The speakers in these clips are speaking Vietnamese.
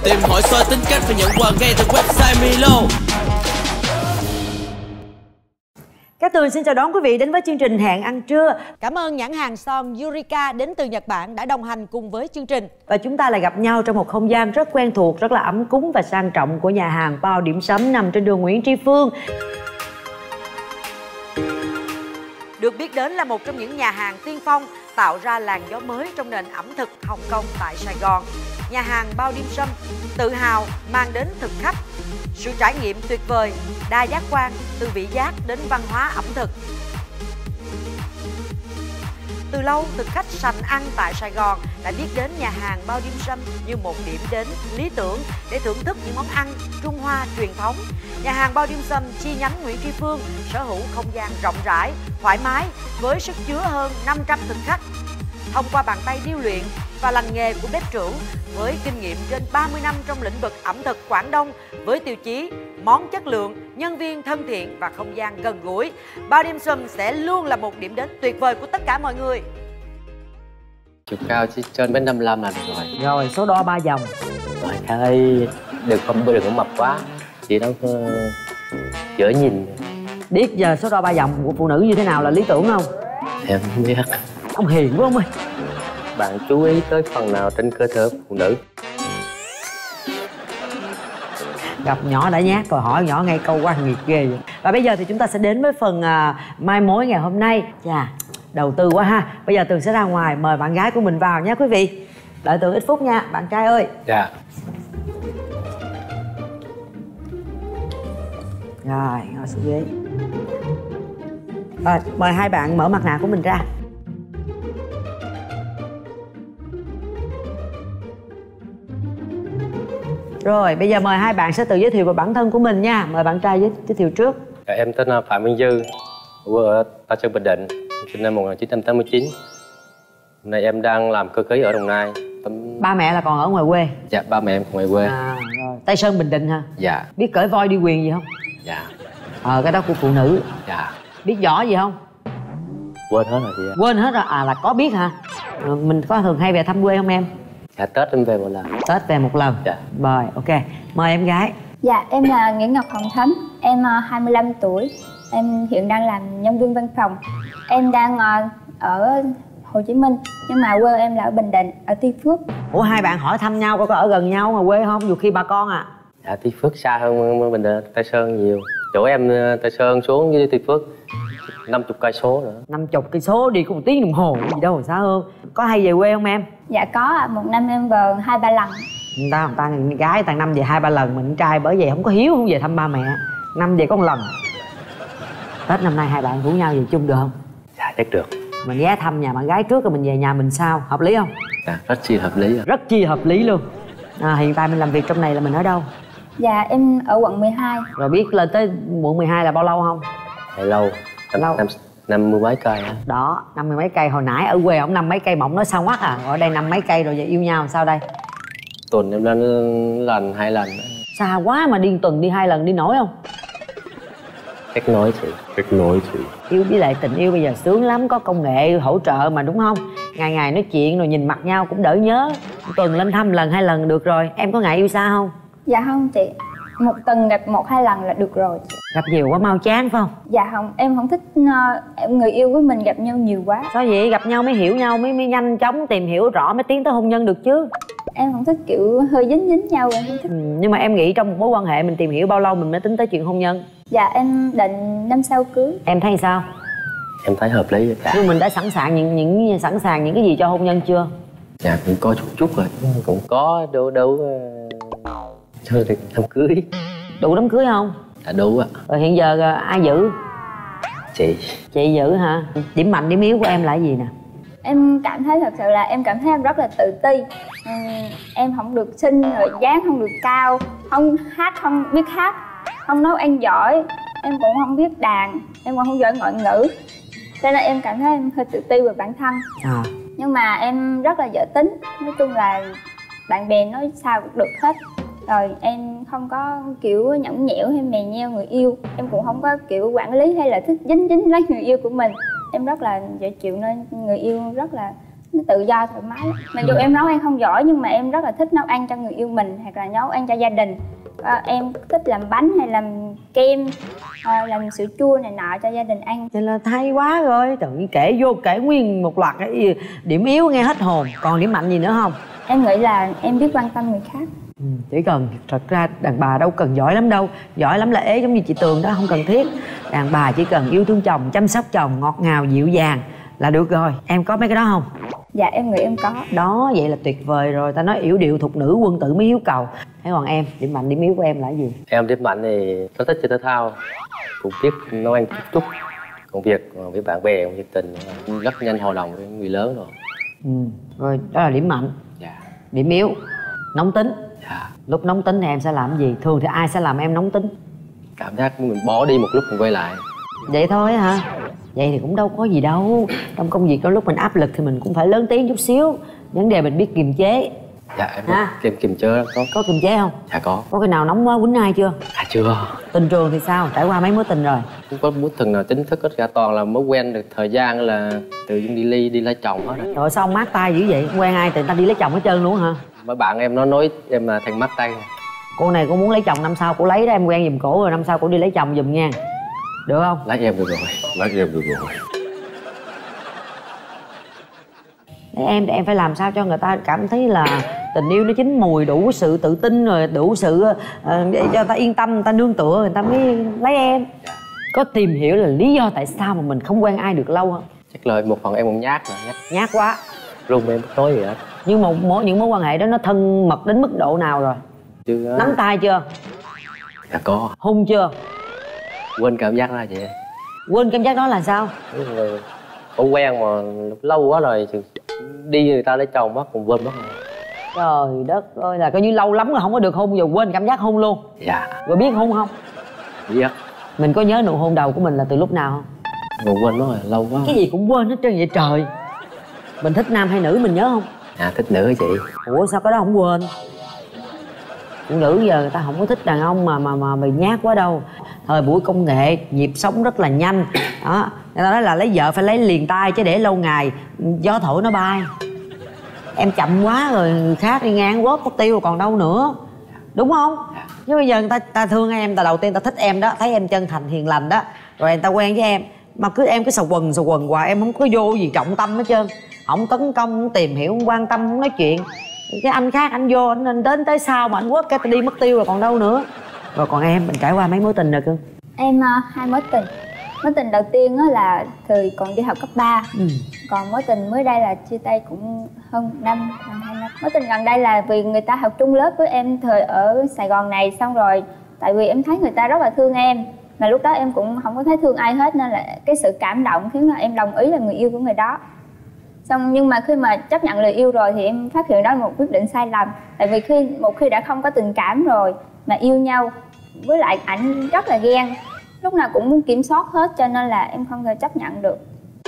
Tìm hỏi soi tính cách và nhận quà ngay từ website Milo. Cát Tường xin chào đón quý vị đến với chương trình Hẹn Ăn Trưa. Cảm ơn nhãn hàng son Eureka đến từ Nhật Bản đã đồng hành cùng với chương trình. Và chúng ta lại gặp nhau trong một không gian rất quen thuộc, rất là ấm cúng và sang trọng của nhà hàng Bao Điểm Sâm nằm trên đường Nguyễn Tri Phương. Được biết đến là một trong những nhà hàng tiên phong tạo ra làn gió mới trong nền ẩm thực Hồng Kông tại Sài Gòn. Nhà hàng Bao Điểm Sâm tự hào mang đến thực khách sự trải nghiệm tuyệt vời, đa giác quan từ vị giác đến văn hóa ẩm thực. Từ lâu, thực khách sành ăn tại Sài Gòn đã biết đến nhà hàng Bao Điểm Sâm như một điểm đến lý tưởng để thưởng thức những món ăn Trung Hoa truyền thống. Nhà hàng Bao Điểm Sâm chi nhánh Nguyễn Tri Phương sở hữu không gian rộng rãi, thoải mái với sức chứa hơn 500 thực khách. Thông qua bàn tay điêu luyện và lành nghề của bếp trưởng với kinh nghiệm trên 30 năm trong lĩnh vực ẩm thực Quảng Đông với tiêu chí món chất lượng, nhân viên thân thiện và không gian gần gũi, Bao Điểm Sâm sẽ luôn là một điểm đến tuyệt vời của tất cả mọi người. Chiều cao chỉ trên 1m55 là được rồi. Rồi số đo 3 vòng. Rồi thôi, đừng có mập quá, chỉ đâu có dễ nhìn. Biết giờ số đo 3 vòng của phụ nữ như thế nào là lý tưởng không? Em không biết. Ông hiền quá ông ơi. Bạn chú ý tới phần nào trên cơ thể phụ nữ? Gặp nhỏ đã nhát rồi hỏi nhỏ ngay câu quan nghiệt ghê vậy. Và bây giờ thì chúng ta sẽ đến với phần mai mối ngày hôm nay. Chà, đầu tư quá ha. Bây giờ Tường sẽ ra ngoài mời bạn gái của mình vào nhé quý vị. Đợi Tường ít phút nha, bạn trai ơi. Dạ. Rồi, ngồi xuống ghế. Rồi, mời hai bạn mở mặt nạ của mình ra. Rồi, bây giờ mời hai bạn sẽ tự giới thiệu về bản thân của mình nha. Mời bạn trai giới thiệu trước. Em tên là Phạm Minh Dư, quê ở Tân Sơn, Bình Định, sinh năm 1989. Hôm nay em đang làm cơ khí ở Đồng Nai. Ba mẹ là còn ở ngoài quê? Dạ, ba mẹ em còn ngoài quê. Rồi. Tây Sơn, Bình Định hả? Dạ. Biết cởi voi đi quyền gì không? Dạ. Cái đó của phụ nữ. Dạ. Biết võ gì không? Quên hết rồi chị. Quên hết rồi, là có biết hả? Mình có thường hay về thăm quê không em? Dạ, Tết em về một lần. Tết về một lần? Dạ. Rồi, ok. Mời em gái. Dạ, em là Nguyễn Ngọc Hồng Thắm. Em 25 tuổi. Em hiện đang làm nhân viên văn phòng. Em đang ở Hồ Chí Minh, nhưng mà quê em là ở Bình Định, ở Tuy Phước. Ủa, hai bạn hỏi thăm nhau có ở gần nhau ngoài quê không? Dù khi bà con à? Dạ, Tuy Phước xa hơn Bình Định, Tây Sơn nhiều. Chỗ em Tây Sơn xuống với Tuy Phước 50 cây số nữa. 50 cây số đi có 1 tiếng đồng hồ gì đâu mà xa hơn. Có hay về quê không em? Dạ có ạ, một năm em về 2-3 lần. Người ta gái tàng năm về 2-3 lần, mình trai bởi vậy không có hiếu, không về thăm ba mẹ. Năm về có 1 lần. Tết năm nay hai bạn rủ nhau về chung được không? Dạ, chắc được. Mình ghé thăm nhà bạn gái trước rồi mình về nhà mình sau, hợp lý không? Dạ, rất chi hợp lý. Rất chi hợp lý luôn. Hiện tại mình làm việc trong này là mình ở đâu? Dạ, em ở quận 12. Rồi biết lên tới quận 12 là bao lâu không? Dạ, lâu. Lâu. 50 mấy cây á. Đó, 50 mấy cây. Hồi nãy ở quê ổng 5 mấy cây mà ổng nói sao ngoắt à. Ở đây 5 mấy cây rồi giờ yêu nhau sao đây? Tuần em lên lần 2 lần. Xa quá mà đi tuần đi 2 lần đi nổi không? Kết nối chị. Yêu với lại tình yêu bây giờ sướng lắm, có công nghệ hỗ trợ mà đúng không? Ngày ngày nói chuyện rồi nhìn mặt nhau cũng đỡ nhớ. Tuần lên thăm lần 2 lần được rồi. Em có ngại yêu xa không? Dạ không chị, một tuần gặp 1-2 lần là được rồi. Gặp nhiều quá mau chán phải không? Dạ không, em không thích người yêu của mình gặp nhau nhiều quá. Sao vậy? Gặp nhau mới hiểu nhau, mới nhanh chóng tìm hiểu rõ mới tiến tới hôn nhân được chứ. Em không thích kiểu hơi dính nhau, em không thích. Nhưng mà em nghĩ trong một mối quan hệ mình tìm hiểu bao lâu mình mới tính tới chuyện hôn nhân? Dạ em định năm sau cưới. Em thấy sao? Em thấy hợp lý. Dạ. Nhưng mình đã sẵn sàng những cái gì cho hôn nhân chưa? Dạ, cũng có chút rồi. Cũng có đâu cho được đám cưới. Đủ đám cưới không? Dạ đủ ạ. Rồi hiện giờ ai giữ? Chị giữ hả? Điểm mạnh điểm yếu của em là cái gì nè? Em cảm thấy thật sự là em cảm thấy em rất là tự ti. Em không được xinh rồi dáng không được cao, không hát không biết hát, không nấu ăn giỏi, em cũng không biết đàn, em còn không giỏi ngoại ngữ, cho nên em cảm thấy em hơi tự ti về bản thân. Nhưng mà em rất là dễ tính, nói chung là bạn bè nói sao cũng được hết. Rồi em không có kiểu nhõng nhẽo hay mè nheo người yêu, em cũng không có kiểu quản lý hay là thích dính lấy người yêu của mình. Em rất là dễ chịu nên người yêu rất là nó tự do thoải mái. Mặc dù em nấu ăn không giỏi nhưng mà em rất là thích nấu ăn cho người yêu mình hoặc là nấu ăn cho gia đình. Em thích làm bánh hay làm kem, làm sữa chua này nọ cho gia đình ăn. Vậy là hay quá rồi. Tự nhiên kể nguyên một loạt cái điểm yếu nghe hết hồn. Còn điểm mạnh gì nữa không? Em nghĩ là em biết quan tâm người khác. Chỉ cần, thật ra đàn bà đâu cần giỏi lắm đâu. Giỏi lắm là ế giống như chị Tường đó, không cần thiết. Đàn bà chỉ cần yêu thương chồng, chăm sóc chồng, ngọt ngào, dịu dàng là được rồi. Em có mấy cái đó không? Dạ em nghĩ em có. Đó, vậy là tuyệt vời rồi. Ta nói yểu điệu thục nữ, quân tử mới hiếu cầu. Thế còn em, điểm mạnh điểm yếu của em là gì? Em điểm mạnh thì rất thích chơi thể thao, cũng biết nấu ăn chút. Công việc với bạn bè, công việc tình rất nhanh hài lòng với người lớn rồi. Rồi, đó là điểm mạnh. Dạ. Điểm yếu, nóng tính. Dạ. Lúc nóng tính thì em sẽ làm gì? Thường thì ai sẽ làm em nóng tính? Cảm giác mình bỏ đi một lúc mình quay lại. Vậy thôi hả? Vậy thì cũng đâu có gì đâu. Trong công việc đôi lúc mình áp lực thì mình cũng phải lớn tiếng chút xíu. Vấn đề mình biết kiềm chế. Dạ em kiềm chế có. Có kiềm chế không? Dạ có. Có cái nào nóng quá quýnh ai chưa? À chưa. Tình trường thì sao? Trải qua mấy mối tình rồi? Không có mối tình nào chính thức hết cả, toàn là mới quen được thời gian là tự nhiên đi lấy chồng hết rồi. Rồi sao mát tay dữ vậy? Không quen ai tự ta đi lấy chồng hết trơn luôn hả? Mấy bạn em nó nói em là thằng mát tay. Cô này cô muốn lấy chồng năm sau cô lấy đó, em quen giùm cổ rồi năm sau cô đi lấy chồng giùm nha. Được không? Lấy em được rồi. Lấy em được rồi. Để em thì em phải làm sao cho người ta cảm thấy là tình yêu nó chín mùi, đủ sự tự tin rồi đủ sự để cho ta yên tâm, người ta nương tựa, người ta mới lấy em. Có tìm hiểu là lý do tại sao mà mình không quen ai được lâu không? Chắc là một phần em cũng nhát mà. Nhát quá. Rung em nói gì hết. Nhưng mà những mối quan hệ đó nó thân mật đến mức độ nào rồi? Chưa. Nắm tay chưa? Dạ có. Hôn chưa? Quên cảm giác đó chị. Quên cảm giác đó là sao? Không quen mà lâu quá rồi đi người ta lấy chồng mất còn quên mất rồi. Trời đất ơi, là coi như lâu lắm rồi không có được hôn, giờ quên cảm giác hôn luôn. Dạ. Rồi biết hôn không? Biết. Mình có nhớ nụ hôn đầu của mình là từ lúc nào không? Còn quên mất rồi, lâu quá. Cái gì cũng quên hết trơn vậy trời. Mình thích nam hay nữ mình nhớ không? À thích nữ chị. Ủa sao cái đó không quên? Phụ nữ giờ người ta không có thích đàn ông mà bị nhát quá đâu. Thời buổi công nghệ, nhịp sống rất là nhanh đó. Người ta nói là lấy vợ phải lấy liền tay chứ để lâu ngày gió thổi nó bay. Em chậm quá rồi người khác đi ngang quớt mất tiêu còn đâu nữa. Đúng không? Chứ bây giờ người ta thương em, đầu tiên ta thích em đó, thấy em chân thành hiền lành đó, rồi người ta quen với em. Mà em cứ sầu quần hoài, em không có vô gì trọng tâm hết trơn. Không tấn công, không tìm hiểu, không quan tâm, không nói chuyện. Cái anh khác anh vô, anh đến tới sau mà anh quất cái đi mất tiêu rồi còn đâu nữa. Rồi còn em, mình trải qua mấy mối tình rồi cưng? Em 2 mối tình. Mối tình đầu tiên là thời còn đi học cấp 3. Còn mối tình mới đây là chia tay cũng hơn 2 năm. Mối tình gần đây là vì người ta học chung lớp với em thời ở Sài Gòn này, xong rồi tại vì em thấy người ta rất là thương em, mà lúc đó em cũng không có thấy thương ai hết, nên là cái sự cảm động khiến là em đồng ý là người yêu của người đó. Xong nhưng mà khi mà chấp nhận lời yêu rồi thì em phát hiện đó là một quyết định sai lầm. Tại vì một khi đã không có tình cảm rồi mà yêu nhau, với lại ảnh rất là ghen, lúc nào cũng muốn kiểm soát hết, cho nên là em không thể chấp nhận được.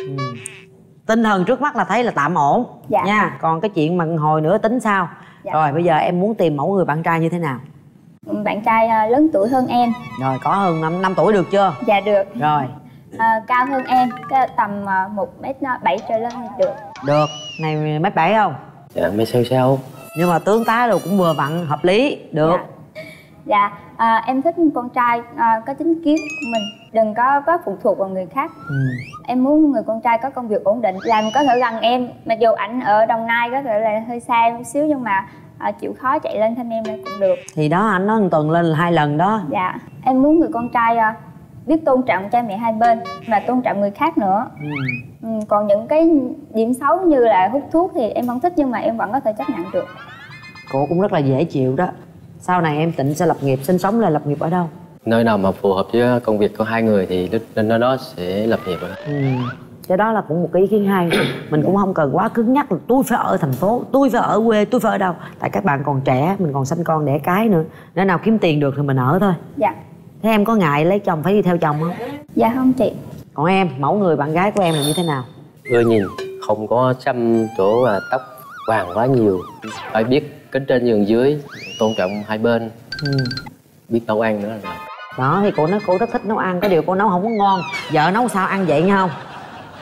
Tinh thần trước mắt là thấy là tạm ổn. Dạ. Nha. Còn cái chuyện mà hồi nữa tính sao? Dạ. Rồi bây giờ em muốn tìm mẫu người bạn trai như thế nào? Bạn trai lớn tuổi hơn em. Rồi có hơn 5 tuổi được chưa? Dạ được. Rồi. Cao hơn em, tầm 1m7 trở lên thì được. Được. Này 1m7 không? Dạ mấy sao. Nhưng mà tướng tá rồi cũng vừa vặn hợp lý. Được. Dạ. Em thích con trai có chính kiến của mình, đừng có phụ thuộc vào người khác. Em muốn người con trai có công việc ổn định, làm có thể gần em, mặc dù ảnh ở Đồng Nai có thể là hơi xa một xíu, nhưng mà chịu khó chạy lên thăm em là cũng được. Thì đó, anh nói 1 tuần lên là 2 lần đó. Dạ. Em muốn người con trai biết tôn trọng cha mẹ hai bên và tôn trọng người khác nữa. Còn những cái điểm xấu như là hút thuốc thì em không thích, nhưng mà em vẫn có thể chấp nhận được. Cô cũng rất là dễ chịu đó. Sau này em định sẽ lập nghiệp, sinh sống là lập nghiệp ở đâu? Nơi nào mà phù hợp với công việc của hai người thì nơi đó sẽ lập nghiệp rồi đó. Cái đó là cũng một cái ý kiến hay. Mình cũng không cần quá cứng nhắc là tôi phải ở thành phố, tôi phải ở quê, tôi phải ở đâu. Tại các bạn còn trẻ, mình còn sanh con đẻ cái nữa, nơi nào kiếm tiền được thì mình ở thôi. Dạ. Thế em có ngại lấy chồng phải đi theo chồng không? Dạ không chị. Còn em, mẫu người bạn gái của em là như thế nào? Ưa nhìn, không có xăm chỗ và tóc vàng quá nhiều, phải biết kính trên nhường dưới, tôn trọng hai bên, biết nấu ăn nữa là đó. Thì cô nói cô rất thích nấu ăn, cái điều cô nấu không có ngon, vợ nấu sao ăn vậy nha không?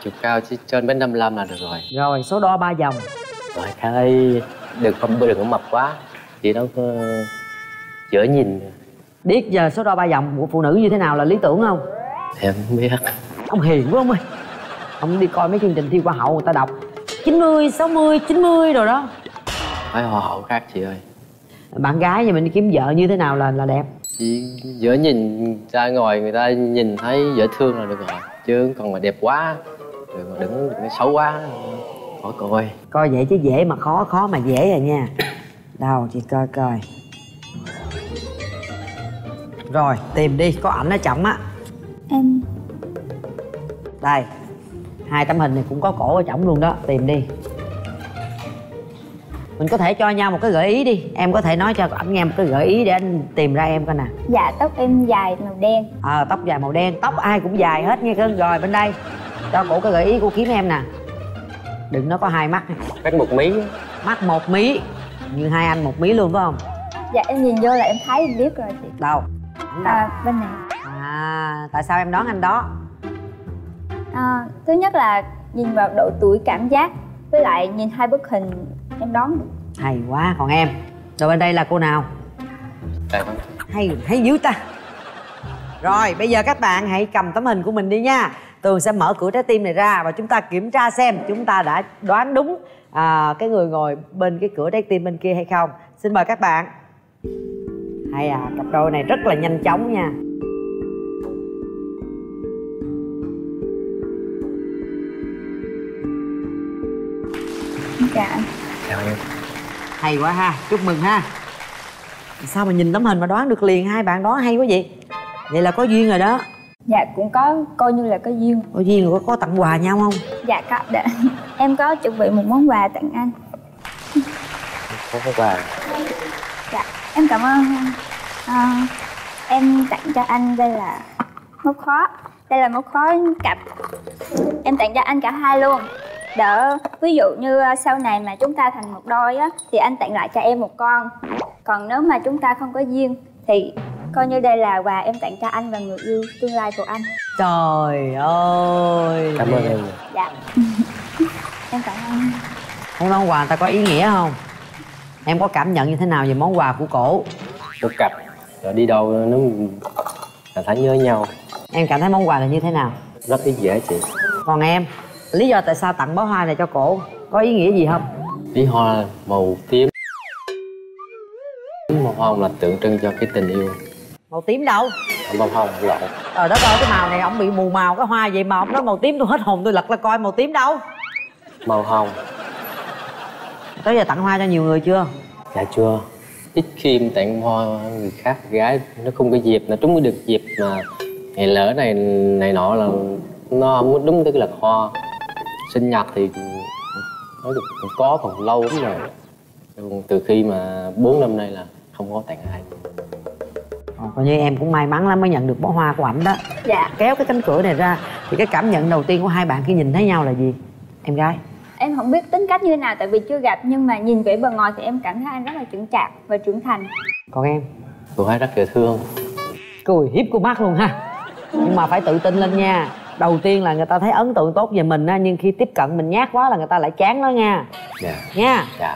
chiều cao chỉ trên 1m55 là được rồi. Rồi số đo 3 vòng. Rồi Khang ơi, đừng có mập quá, chị đâu có dễ nhìn. Biết giờ số đo 3 vòng của phụ nữ như thế nào là lý tưởng không? Em không biết. Ông hiền quá ông ơi. Ông đi coi mấy chương trình thi hoa hậu người ta đọc 90, 60, 90 rồi đó. Phải hoa hậu khác chị ơi. Bạn gái nhà mình đi kiếm vợ như thế nào là đẹp? Chị dễ nhìn, ra ngoài người ta nhìn thấy dễ thương là được rồi. Chứ còn mà đẹp quá, đừng xấu quá, khỏi coi. Coi vậy chứ dễ mà khó, khó mà dễ rồi nha. Đâu chị coi coi. Rồi tìm đi, có ảnh ở chậm á. Em Đây, 2 tấm hình này cũng có cổ ở chổng luôn đó, tìm đi. Mình có thể cho nhau một cái gợi ý đi. Em có thể nói cho ảnh nghe một cái gợi ý để anh tìm ra em coi nè. dạ tóc em dài màu đen. Tóc dài màu đen, tóc ai cũng dài hết nghe cưng. Rồi bên đây, cho cổ cái gợi ý của kiếm em nè. Đừng nó có 2 mắt. Mắt 1 mí. Mắt 1 mí. Như hai anh 1 mí luôn phải không? Dạ em nhìn vô là em thấy em biết rồi chị. Đâu? Ảnh đâu? Bên này. Tại sao em đoán anh đó? Thứ nhất là nhìn vào độ tuổi cảm giác, với lại nhìn 2 bức hình em đoán được. Hay quá, còn em? Rồi bên đây là cô nào? Đây. Hay dữ ta. Rồi bây giờ các bạn hãy cầm tấm hình của mình đi nha. Tường sẽ mở cửa trái tim này ra và chúng ta kiểm tra xem chúng ta đã đoán đúng cái người ngồi bên cái cửa trái tim bên kia hay không. Xin mời các bạn. Hay cặp đôi này rất là nhanh chóng nha. Dạ. Chào em. Hay quá ha, chúc mừng ha. Sao mà nhìn tấm hình mà đoán được liền? Hai bạn đoán hay quá vậy. Vậy là có duyên rồi đó. Dạ cũng có, coi như là có duyên. Có duyên rồi, có tặng quà nhau không? Dạ có. Em có chuẩn bị một món quà tặng anh. Có quà. Dạ em cảm ơn anh. Em tặng cho anh đây là móc khóa. Đây là móc khóa cặp. Em tặng cho anh cả hai luôn. Đỡ ví dụ như sau này mà chúng ta thành một đôi á, thì anh tặng lại cho em một con. Còn nếu mà chúng ta không có duyên thì coi như đây là quà em tặng cho anh và người yêu tương lai của anh. Trời ơi. Cảm ơn em. Dạ. Em cảm ơn. Thấy món quà ta có ý nghĩa không? Em có cảm nhận như thế nào về món quà của cổ? Một cặp rồi đi đâu nó là thấy nhớ nhau. Em cảm thấy món quà là như thế nào? Rất ý nghĩa chị. Còn em, lý do tại sao tặng bó hoa này cho cổ có ý nghĩa gì không? Ý hoa màu tím. Màu hồng là tượng trưng cho cái tình yêu. Màu tím đâu? Màu hồng lộn. Đất ơi, cái màu này ổng bị mù màu cái hoa vậy mà ổng nói màu tím, tôi hết hồn, tôi lật ra coi màu tím đâu. Màu hồng. Tới giờ tặng hoa cho nhiều người chưa? Dạ chưa. Ít khi em tặng hoa người khác, gái nó không có dịp, nó trúng được dịp mà ngày lỡ này nọ là nó không có đúng tức là hoa. Sinh nhật thì nói được có còn lâu lắm rồi. Từ khi mà 4 năm nay là không có tặng ai. Coi như em cũng may mắn lắm mới nhận được bó hoa của ảnh đó. Dạ. Kéo cái cánh cửa này ra thì cái cảm nhận đầu tiên của hai bạn khi nhìn thấy nhau là gì? Em gái. Em không biết tính cách như thế nào tại vì chưa gặp, nhưng mà nhìn vẻ bề ngoài thì em cảm thấy anh rất là chững chạc và trưởng thành. Còn em? Cô ấy rất dễ thương. Cười hiếp cô mắt luôn ha. Nhưng mà phải tự tin lên nha. Đầu tiên là người ta thấy ấn tượng tốt về mình á, nhưng khi tiếp cận mình nhát quá là người ta lại chán đó nha. Dạ. Nha. Dạ.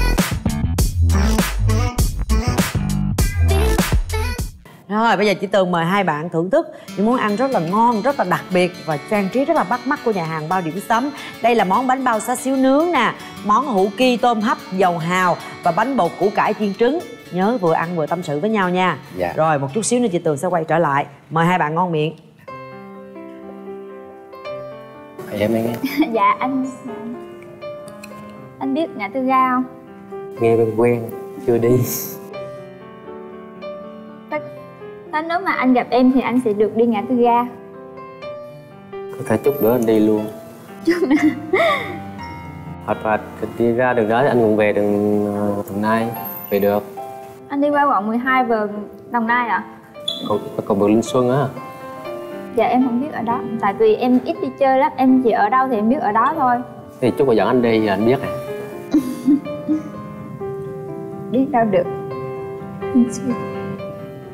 Rồi bây giờ chị Tường mời hai bạn thưởng thức những món ăn rất là ngon, rất là đặc biệt và trang trí rất là bắt mắt của nhà hàng Bao Điểm Sấm. Đây là món bánh bao xá xíu nướng nè, món hủ ki tôm hấp dầu hào và bánh bột củ cải chiên trứng. Nhớ vừa ăn vừa tâm sự với nhau nha. Dạ. Rồi một chút xíu nữa chị Tường sẽ quay trở lại. Mời hai bạn ngon miệng. Em nghe. Dạ anh biết ngã tư ga không? Nghe quen, chưa đi. Nếu mà anh gặp em thì anh sẽ được đi ngã tư ga. Có thể chút nữa anh đi luôn. Hoặc là đi ra đường đó anh cũng về đường Đồng Nai về được. Anh đi qua quận 12 về Đồng Nai ạ? Còn đường Linh Xuân á. Dạ em không biết ở đó, tại vì em ít đi chơi lắm, em chỉ ở đâu thì em biết ở đó thôi. Thì chút mà dẫn anh đi là anh biết à. Biết đâu được.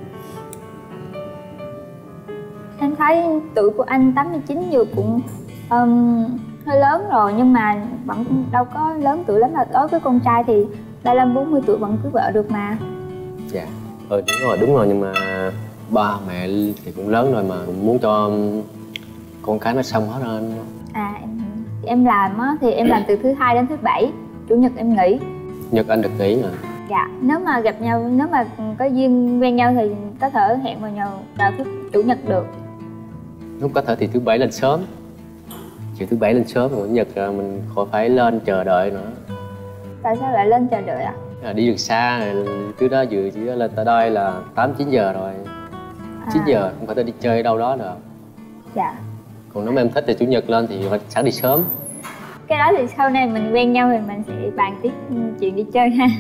Em thấy tuổi của anh 89 vừa cũng Hơi lớn rồi nhưng mà vẫn đâu có lớn tuổi lắm. Là đối với con trai thì 35-40 tuổi vẫn cưới vợ được mà. Dạ. Đúng rồi, nhưng mà ba mẹ thì cũng lớn rồi mà muốn cho con cái nó xong hết rồi. Em làm á thì em làm từ thứ Hai đến thứ Bảy, Chủ nhật em nghỉ. Nhật anh được nghỉ mà. Dạ, nếu mà gặp nhau, nếu mà có duyên quen nhau thì có thể hẹn vào thứ Chủ nhật được. Lúc có thể thì thứ Bảy lên sớm. Chiều thứ Bảy lên sớm, rồi Chủ nhật mình khỏi phải lên chờ đợi nữa. Tại sao lại lên chờ đợi ạ? Đi đường xa, trước đó lên tới đây là 8-9 giờ rồi. 9 giờ không phải đi chơi ở đâu đó được. Dạ. Còn nếu mà em thích thì Chủ nhật lên thì sáng đi sớm. Cái đó thì sau này mình quen nhau thì mình sẽ bàn tiếp chuyện đi chơi ha.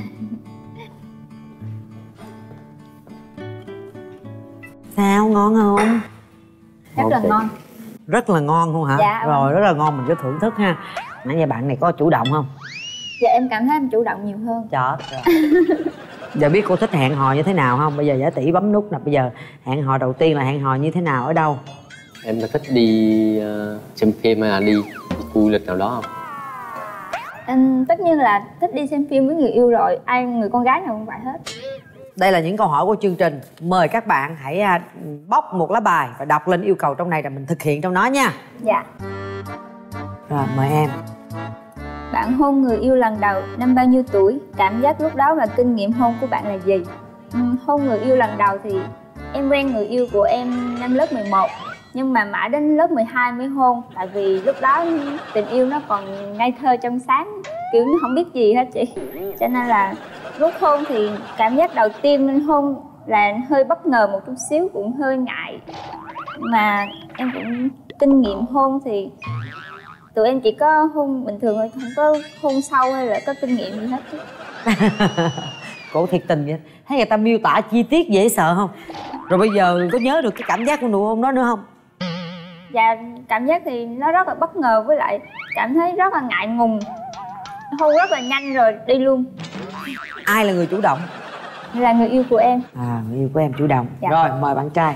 Sao, ngon không? Rất là ngon. Rất là ngon không hả? Dạ. Rồi, rất là ngon, mình cứ thưởng thức ha. Nãy giờ bạn này có chủ động không? Dạ em cảm thấy em chủ động nhiều hơn. Trời. Giờ biết cô thích hẹn hò như thế nào không? Bây giờ giả tỷ bấm nút nè. Bây giờ hẹn hò đầu tiên là hẹn hò như thế nào, ở đâu? Em có thích đi xem phim hay là đi du lịch nào đó không? Em tất nhiên là thích đi xem phim với người yêu rồi. Người con gái nào cũng vậy hết. Đây là những câu hỏi của chương trình. Mời các bạn hãy bóc một lá bài và đọc lên yêu cầu trong này rồi mình thực hiện trong nó nha. Dạ. Rồi, mời em. Bạn hôn người yêu lần đầu, năm bao nhiêu tuổi? Cảm giác lúc đó và kinh nghiệm hôn của bạn là gì? Hôn người yêu lần đầu thì em quen người yêu của em năm lớp 11. Nhưng mà mãi đến lớp 12 mới hôn. Tại vì lúc đó tình yêu nó còn ngây thơ trong sáng, kiểu như không biết gì hết chị. Cho nên là lúc hôn thì cảm giác đầu tiên mình hôn là hơi bất ngờ một chút xíu, cũng hơi ngại. Mà em cũng kinh nghiệm hôn thì tụi em chỉ có hôn bình thường thôi, không có hôn sâu hay là có kinh nghiệm gì hết. Cổ thiệt tình vậy. Thấy người ta miêu tả chi tiết dễ sợ không? Rồi bây giờ có nhớ được cái cảm giác của nụ hôn đó nữa không? Dạ, cảm giác thì nó rất là bất ngờ, với lại cảm thấy rất là ngại ngùng. Hôn rất là nhanh rồi đi luôn. Ai là người chủ động? Là người yêu của em. Người yêu của em chủ động. Dạ. Rồi, mời bạn trai.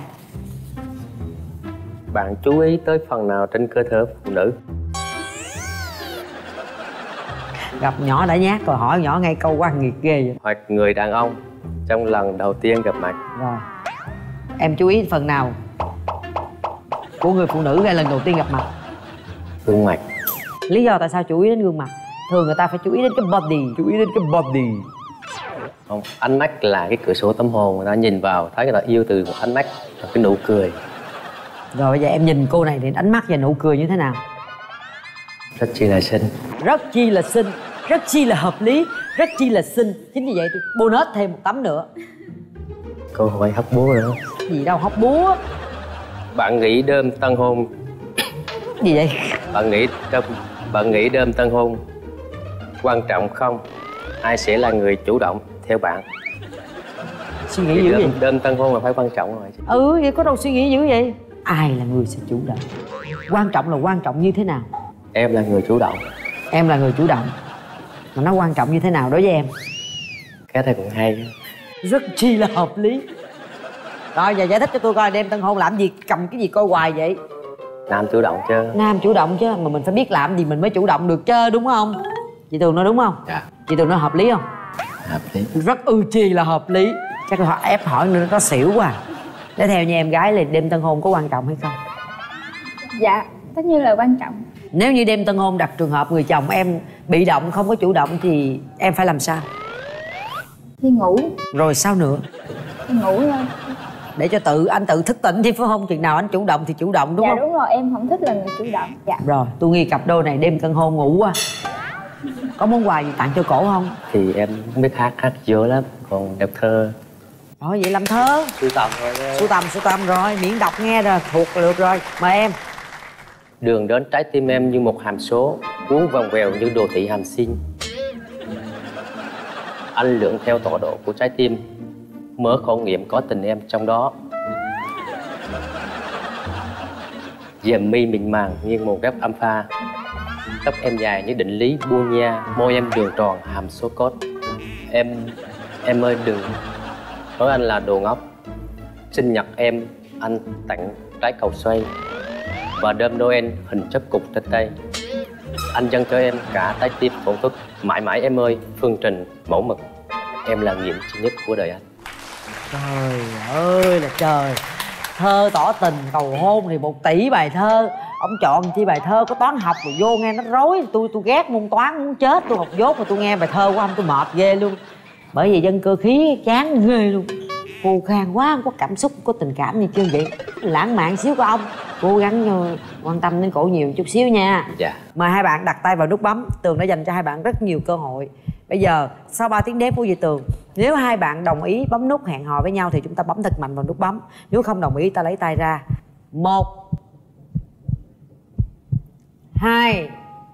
Bạn chú ý tới phần nào trên cơ thể phụ nữ? Gặp nhỏ đã nhát rồi, hỏi nhỏ ngay câu quan nghiệt ghê vậy. Hoặc người đàn ông trong lần đầu tiên gặp mặt. Rồi, em chú ý phần nào của người phụ nữ ngay lần đầu tiên gặp mặt? Gương mặt. Lý do tại sao chú ý đến gương mặt? Thường người ta phải chú ý đến cái body. Chú ý đến cái body. Không, ánh mắt là cái cửa sổ tâm hồn, người ta nhìn vào thấy người ta yêu từ một ánh mắt và cái nụ cười. Rồi bây giờ em nhìn cô này thì ánh mắt và nụ cười như thế nào? Rất chi là xinh. Rất chi là xinh, rất chi là hợp lý, rất chi là xinh. Chính vì vậy tôi bonus thêm một tấm nữa. Câu hỏi hóc búa nữa. Gì đâu hóc búa. Bạn nghĩ đêm tân hôn Gì vậy? Bạn nghĩ đêm tân hôn quan trọng không? Ai sẽ là người chủ động theo bạn? Suy nghĩ dữ vậy? Đêm tân hôn là phải quan trọng rồi. Vậy có đâu suy nghĩ dữ vậy? Ai là người sẽ chủ động? Quan trọng là quan trọng như thế nào? Em là người chủ động. Em là người chủ động. Mà nó quan trọng như thế nào đối với em? Cái này cũng hay. Rất chi là hợp lý. Rồi giờ giải thích cho tôi coi, đêm tân hôn làm gì, cầm cái gì coi hoài vậy? Nam chủ động chứ. Nam chủ động chứ, mà mình phải biết làm gì mình mới chủ động được chứ, đúng không? Chị Tường nói đúng không? Dạ. Chị Tường nói hợp lý không? Hợp lý. Rất chi là hợp lý. Chắc là ép hỏi nữa nó xỉu quá. Để theo như em gái là đêm tân hôn có quan trọng hay không? Dạ, tất nhiên là quan trọng. Nếu như đêm tân hôn đặt trường hợp người chồng em bị động không có chủ động thì em phải làm sao? Đi ngủ. Rồi sao nữa? Đi ngủ thôi. Để cho anh tự thức tỉnh chứ phải không? Chừng nào anh chủ động thì chủ động đúng dạ, không? Dạ đúng rồi, em không thích là người chủ động. Dạ. Rồi, tôi nghi cặp đôi này đêm tân hôn ngủ quá. Có món quà gì tặng cho cổ không? Thì em không biết hát dở lắm, còn đọc thơ. Rồi vậy làm thơ. Sưu tầm rồi. Sưu tầm rồi, miễn đọc nghe rồi, thuộc là được rồi. Mời em. Đường đến trái tim em như một hàm số, cuốn vòng vèo như đồ thị hàm sinh. Anh lượn theo tọa độ của trái tim, mở khẩu nghiệm có tình em trong đó. Dầm mi mịn màng như một góc âm pha, tóc em dài như định lý buông nha, môi em đường tròn hàm số cốt. Em ơi đừng nói anh là đồ ngốc. Sinh nhật em, anh tặng trái cầu xoay. và đơm Noel hình chớp cục trên tay. Anh dâng cho em cả trái tim phẫu thuật. Mãi mãi em ơi, Phương Trình mẫu mực. Em là nghiệm duy nhất của đời anh. Trời ơi là trời. Thơ tỏ tình cầu hôn thì 1 tỷ bài thơ. Ông chọn chi bài thơ có toán học rồi vô nghe nó rối. Tôi ghét môn toán muốn chết. Tôi học dốt mà tôi nghe bài thơ của ông tôi mệt ghê luôn. Bởi vì dân cơ khí chán ghê luôn. Khô khan quá, không có cảm xúc, không có tình cảm như chưa vậy. Lãng mạn xíu của ông. Cố gắng quan tâm đến cổ nhiều chút xíu nha. Dạ. Mời hai bạn đặt tay vào nút bấm. Tường đã dành cho hai bạn rất nhiều cơ hội. Bây giờ sau 3 tiếng đếm của dì Tường, nếu hai bạn đồng ý bấm nút hẹn hò với nhau thì chúng ta bấm thật mạnh vào nút bấm. Nếu không đồng ý ta lấy tay ra. 1 2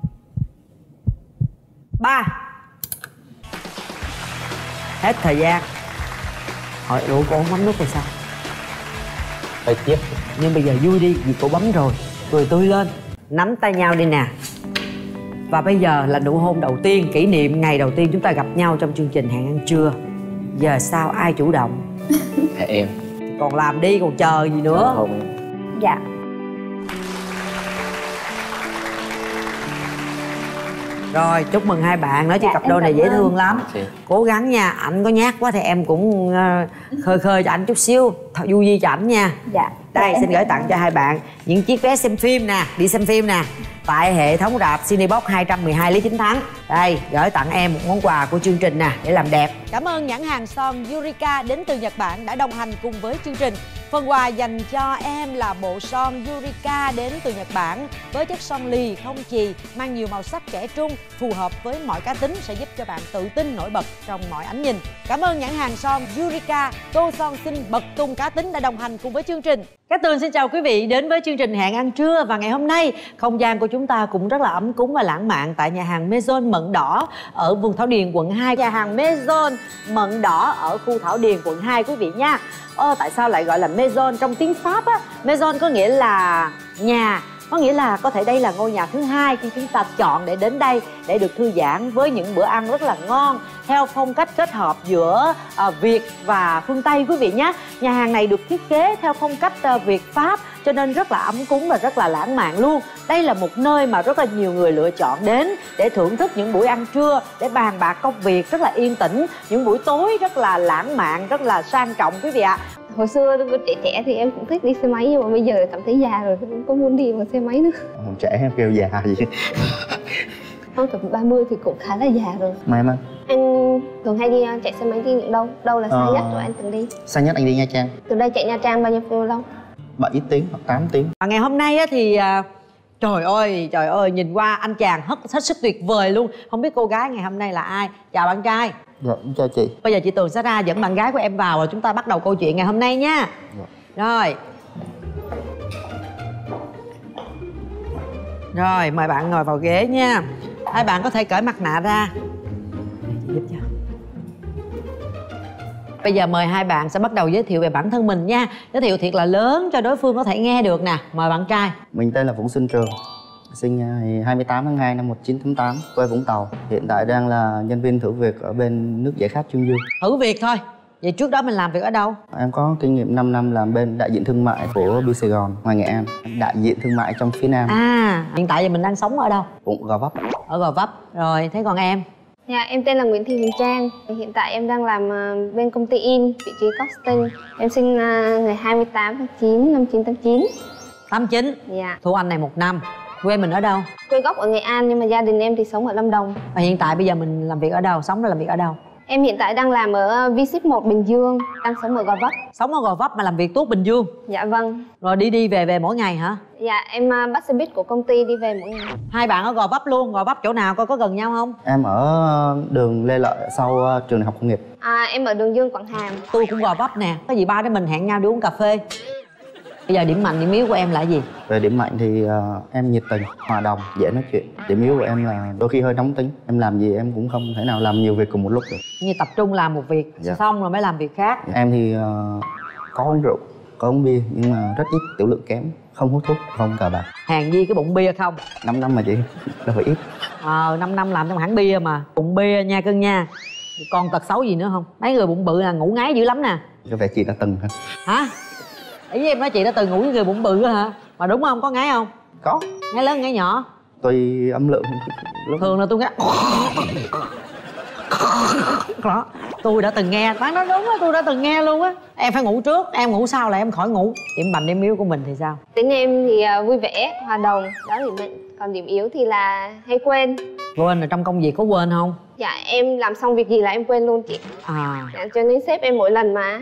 3. Hết thời gian. Hỏi đủ cô không bấm nút thì sao? Hơi tiếc. Nhưng bây giờ vui đi vì cô bấm rồi. Cười tươi lên. Nắm tay nhau đi nè. Và bây giờ là nụ hôn đầu tiên, kỷ niệm ngày đầu tiên chúng ta gặp nhau trong chương trình Hẹn Ăn Trưa. Giờ sao ai chủ động? Dạ em. Còn làm đi, còn chờ gì nữa? Không. Dạ. Rồi, chúc mừng hai bạn. Nói chứ Dạ, cặp em đôi này cảm dễ ơn. thương lắm. Chị. Cố gắng nha, ảnh có nhát quá thì em cũng khơi khơi cho ảnh chút xíu. Vui vui cho ảnh nha. Dạ. Đây, Em xin cảm gửi tặng cho hai bạn những chiếc vé xem phim nè, đi xem phim nè. Tại hệ thống rạp Cinebox 212 Lý Chính Thắng. Đây, gửi tặng em một món quà của chương trình nè, để làm đẹp. Cảm ơn nhãn hàng son Yurika đến từ Nhật Bản đã đồng hành cùng với chương trình. Phần quà dành cho em là bộ son Yurika đến từ Nhật Bản với chất son lì không chì, mang nhiều màu sắc trẻ trung, phù hợp với mọi cá tính, sẽ giúp cho bạn tự tin nổi bật trong mọi ánh nhìn. Cảm ơn nhãn hàng son Yurika, tô son xinh bật tung cá tính đã đồng hành cùng với chương trình. Cát Tường xin chào quý vị đến với chương trình Hẹn Ăn Trưa. Và ngày hôm nay không gian của chúng ta cũng rất là ấm cúng và lãng mạn tại nhà hàng Maison Mận Đỏ ở vùng Thảo Điền quận 2. Nhà hàng Maison Mận Đỏ ở khu Thảo Điền quận 2 quý vị nha. Tại sao lại gọi là Maison? Trong tiếng Pháp á, Maison có nghĩa là nhà, có nghĩa là có thể đây là ngôi nhà thứ hai khi chúng ta chọn để đến đây để được thư giãn với những bữa ăn rất là ngon theo phong cách kết hợp giữa Việt và phương Tây quý vị nhé. Nhà hàng này được thiết kế theo phong cách Việt Pháp cho nên rất là ấm cúng và rất là lãng mạn luôn. Đây là một nơi mà rất là nhiều người lựa chọn đến để thưởng thức những buổi ăn trưa, để bàn bạc công việc rất là yên tĩnh, những buổi tối rất là lãng mạn, rất là sang trọng quý vị ạ. Hồi xưa trẻ trẻ thì em cũng thích đi xe máy, nhưng mà bây giờ cảm thấy già rồi, không có muốn đi bằng xe máy nữa. Trẻ em kêu già gì. Không, tầm 30 thì cũng khá là già rồi. Mà em Anh thường hay đi chạy xe máy đi những đâu? Đâu là xa nhất rồi anh từng đi? xa nhất anh đi Nha Trang. Từ đây chạy Nha Trang bao nhiêu lâu? 7 tiếng hoặc 8 tiếng. Và ngày hôm nay á, thì trời ơi nhìn qua anh chàng hết sức tuyệt vời luôn. Không biết cô gái ngày hôm nay là ai? Chào bạn trai. Dạ, chào chị. Bây giờ chị Tường sẽ ra dẫn bạn gái của em vào rồi chúng ta bắt đầu câu chuyện ngày hôm nay nha. Rồi. Rồi, mời bạn ngồi vào ghế nha. Hai bạn có thể cởi mặt nạ ra. Chị giúp cho. Bây giờ mời hai bạn sẽ bắt đầu giới thiệu về bản thân mình nha. Giới thiệu thiệt là lớn cho đối phương có thể nghe được nè. Mời bạn trai. Mình tên là Vũ Xuân Trường, sinh ngày 28 tháng 2 năm 1988, quê Vũng Tàu. Hiện tại đang là nhân viên thử việc ở bên nước giải khát Trương Dương. Thử việc thôi. Vậy trước đó mình làm việc ở đâu? Em có kinh nghiệm 5 năm làm bên đại diện thương mại của Bưu Sài Gòn, ngoài Nghệ An. Đại diện thương mại trong phía Nam. Hiện tại giờ mình đang sống ở đâu? Cũng Gò Vấp. Ở Gò Vấp. Rồi, thế còn em? Dạ, em tên là Nguyễn Thị Huyền Trang. Hiện tại em đang làm bên công ty in, vị trí costing. Em sinh ngày 28 tháng 9 năm 1989. 89. Dạ. Thu anh này 1 năm. Quê mình ở đâu? Quê gốc ở Nghệ An nhưng mà gia đình em thì sống ở Lâm Đồng. Và hiện tại bây giờ mình làm việc ở đâu? Sống và làm việc ở đâu? Em hiện tại đang làm ở V-Ship 1 Bình Dương, đang sống ở Gò Vấp. Sống ở Gò Vấp mà làm việc tốt Bình Dương. Dạ vâng. Rồi đi về mỗi ngày hả? Dạ, em bắt xe buýt của công ty đi về mỗi ngày. Hai bạn ở Gò Vấp luôn. Gò Vấp chỗ nào coi có gần nhau không? Em ở đường Lê Lợi sau trường đại học công nghiệp. Em ở đường Dương Quảng Hàm. Tôi cũng Gò Vấp nè. Có gì ba đứa mình hẹn nhau đi uống cà phê. Bây giờ điểm mạnh điểm yếu của em là gì? Về điểm mạnh thì em nhiệt tình, hòa đồng, dễ nói chuyện. Điểm yếu của em là đôi khi hơi nóng tính. Em làm gì em cũng không thể nào làm nhiều việc cùng một lúc được. Như tập trung làm một việc, Dạ. xong rồi mới làm việc khác. Em thì có uống rượu, có uống bia, nhưng mà rất ít, tiểu lượng kém. Không hút thuốc, không cờ bạc. Hèn gì cái bụng bia không? 5 năm mà chị, đâu phải ít. 5 năm làm trong hãng bia mà. Bụng bia nha cưng nha. Còn tật xấu gì nữa không? Mấy người bụng bự là ngủ ngáy dữ lắm nè. Có vẻ chị đã từng hả? Hả? Ý em nói chị đã từng ngủ với người bụng bự hả? Mà đúng không? Có ngáy không? Có. Ngáy lớn ngáy nhỏ? Tùy âm lượng. Thường là tôi ngáy đó. Tôi đã từng nghe, bác nói đúng á, tôi đã từng nghe luôn á. Em phải ngủ trước, em ngủ sau là em khỏi ngủ. Điểm mạnh điểm yếu của mình thì sao? Tính em thì vui vẻ, hòa đồng, đó là điểm mạnh. Còn điểm yếu thì là hay quên. Quên là trong công việc có quên không? Dạ em làm xong việc gì là em quên luôn chị. Dạ, cho nên sếp em mỗi lần mà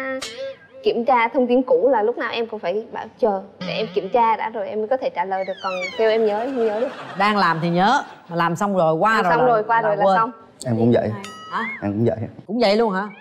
kiểm tra thông tin cũ là lúc nào em cũng phải bảo chờ để em kiểm tra đã rồi em mới có thể trả lời được, còn kêu em nhớ em không nhớ được. Đang làm thì nhớ, mà làm xong rồi qua rồi xong rồi qua rồi là xong. Em cũng vậy. Hả? Em cũng vậy. Cũng vậy luôn hả?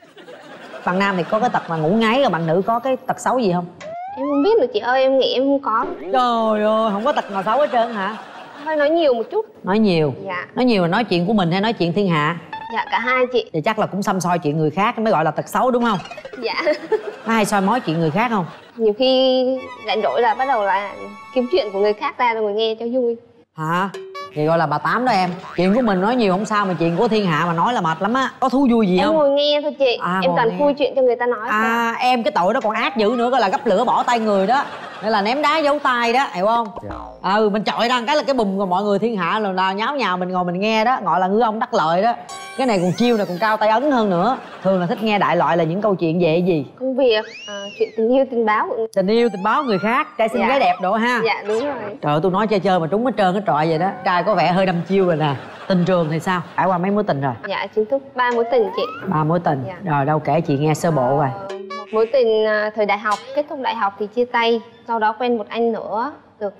Bạn nam thì có cái tật mà ngủ ngáy, rồi bạn nữ có cái tật xấu gì không? Em không biết nữa chị ơi, em nghĩ em không có. Trời ơi, không có tật nào xấu hết trơn hả? Hơi nói nhiều một chút. Nói nhiều? Dạ. Nói nhiều là nói chuyện của mình hay nói chuyện thiên hạ? Dạ cả hai chị. Thì chắc là cũng xăm soi chuyện người khác mới gọi là tật xấu đúng không? Dạ. Có hay soi mói chuyện người khác không? Nhiều khi rảnh rỗi là bắt đầu là kiếm chuyện của người khác ra rồi ngồi nghe cho vui. Hả? Vậy gọi là bà Tám đó em. Chuyện của mình nói nhiều không sao, mà chuyện của thiên hạ mà nói là mệt lắm á. Có thú vui gì em không? Em ngồi nghe thôi chị. Em toàn khui chuyện cho người ta nói. Em cái tội đó còn ác dữ nữa, gọi là gấp lửa bỏ tay người đó. Nên là ném đá giấu tay đó, hiểu không? Mình chọi ra cái là cái bùm, rồi mọi người thiên hạ là nháo nhào mình ngồi mình nghe đó, gọi là ngư ông đắc lợi đó. Cái này còn chiêu này còn cao tay ấn hơn nữa. Thường là thích nghe đại loại là những câu chuyện về gì? Công việc, chuyện tình yêu tình báo. Tình yêu tình báo người khác, trai xinh gái đẹp độ ha. Dạ đúng rồi. Trời ơi, tôi nói chơi mà trúng hết trơn hết trọi vậy đó. Trai có vẻ hơi đâm chiêu rồi nè. Tình trường thì sao? Trải qua mấy mối tình rồi? Dạ chính thức 3 mối tình chị. 3 mối tình. Rồi đâu kể chị nghe sơ bộ rồi. Một mối tình thời đại học, kết thúc đại học thì chia tay. Sau đó quen một anh nữa được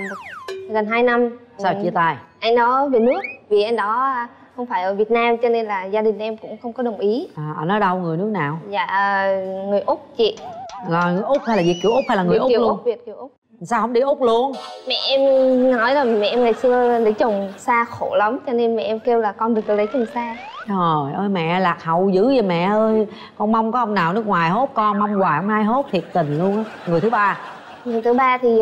gần 2 năm. Sao chia tay? Anh đó về nước vì anh đó không phải ở Việt Nam cho nên là gia đình em cũng không có đồng ý. Anh ở đâu, người nước nào? Dạ người Úc chị. Rồi người Úc hay là Việt kiều Úc hay là người Úc luôn? Việt kiều Úc. Sao không đi Úc luôn? Mẹ em nói là mẹ em ngày xưa lấy chồng xa khổ lắm, cho nên mẹ em kêu là con đừng có lấy chồng xa. Trời ơi mẹ lạc hậu dữ vậy mẹ ơi. Con mong có ông nào nước ngoài hốt con, mong hoài không ai hốt, thiệt tình luôn á. Người thứ ba? Người thứ ba thì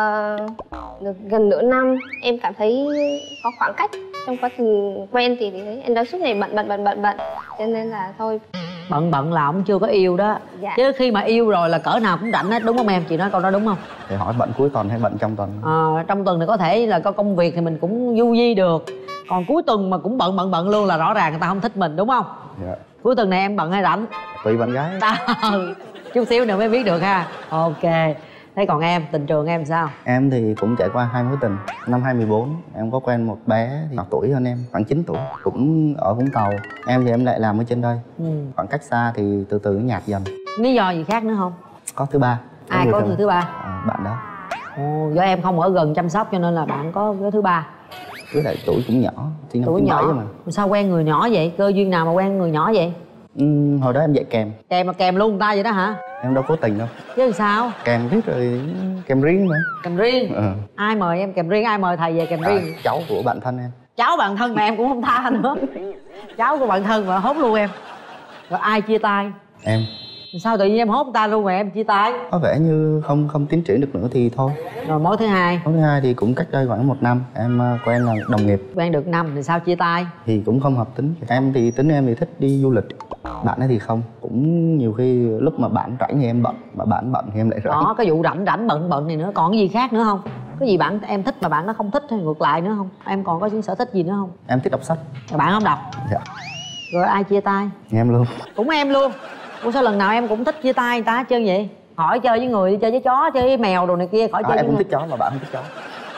được gần nửa năm em cảm thấy có khoảng cách trong quá trình quen thì thấy anh đó suốt ngày bận cho nên là thôi. Bận là ông chưa có yêu đó. Dạ. Chứ khi mà yêu rồi là cỡ nào cũng rảnh hết, đúng không em? Chị nói câu đó đúng không? Thì hỏi bận cuối tuần hay bận trong tuần? Trong tuần thì có thể là có công việc thì mình cũng du di được. Còn cuối tuần mà cũng bận luôn là rõ ràng người ta không thích mình, đúng không? Dạ. Cuối tuần này em bận hay rảnh? Tùy bạn gái. Chút xíu nữa mới biết được ha. Ok. Thế còn em, tình trường em sao? Em thì cũng trải qua 2 mối tình. Năm 2014 em có quen một bé thì tuổi hơn em, khoảng 9 tuổi, cũng ở Vũng Tàu. Em thì em lại làm ở trên đây. Khoảng cách xa thì từ từ nó nhạt dần. Lý do gì khác nữa không? Có thứ ba. Ai có người thứ ba? Bạn đó. Do em không ở gần chăm sóc cho nên là bạn có cái thứ ba. Với lại tuổi cũng nhỏ, tuổi nhỏ mà. Sao quen người nhỏ vậy? Cơ duyên nào mà quen người nhỏ vậy? Hồi đó em dạy kèm. Kèm mà kèm luôn người ta vậy đó hả? Em đâu cố tình đâu. Chứ sao? Kèm riết rồi, kèm riêng nữa. Kèm riêng? Ai mời em kèm riêng, ai mời thầy về kèm riêng? Cháu của bạn thân em. Cháu bạn thân mà em cũng không tha nữa. Cháu của bạn thân mà hốt luôn em. Rồi ai chia tay? Em. Sao tự nhiên em hốt người ta luôn mà em chia tay? Có vẻ như không tiến triển được nữa thì thôi. Rồi mối thứ hai? Mối thứ hai thì cũng cách đây khoảng 1 năm. Em quen là đồng nghiệp. Quen được năm thì sao chia tay? Thì cũng không hợp tính. Em thì tính em thì thích đi du lịch. Bạn ấy thì không. Cũng nhiều khi lúc mà bạn rảnh thì em bận, mà bạn bận thì em lại rảnh. Đó, cái vụ rảnh bận này nữa. Còn cái gì khác nữa không? Cái gì bạn em thích mà bạn nó không thích hay ngược lại nữa không? Em còn có những sở thích gì nữa không? Em thích đọc sách. Rồi bạn không đọc? Dạ. Rồi ai chia tay? Em luôn. Cũng em luôn? Ủa sao lần nào em cũng thích chia tay người ta hết trơn vậy? Hỏi chơi với người, đi chơi với chó, chơi với mèo đồ này kia, khỏi chơi em với cũng thích chó mà bạn không thích chó.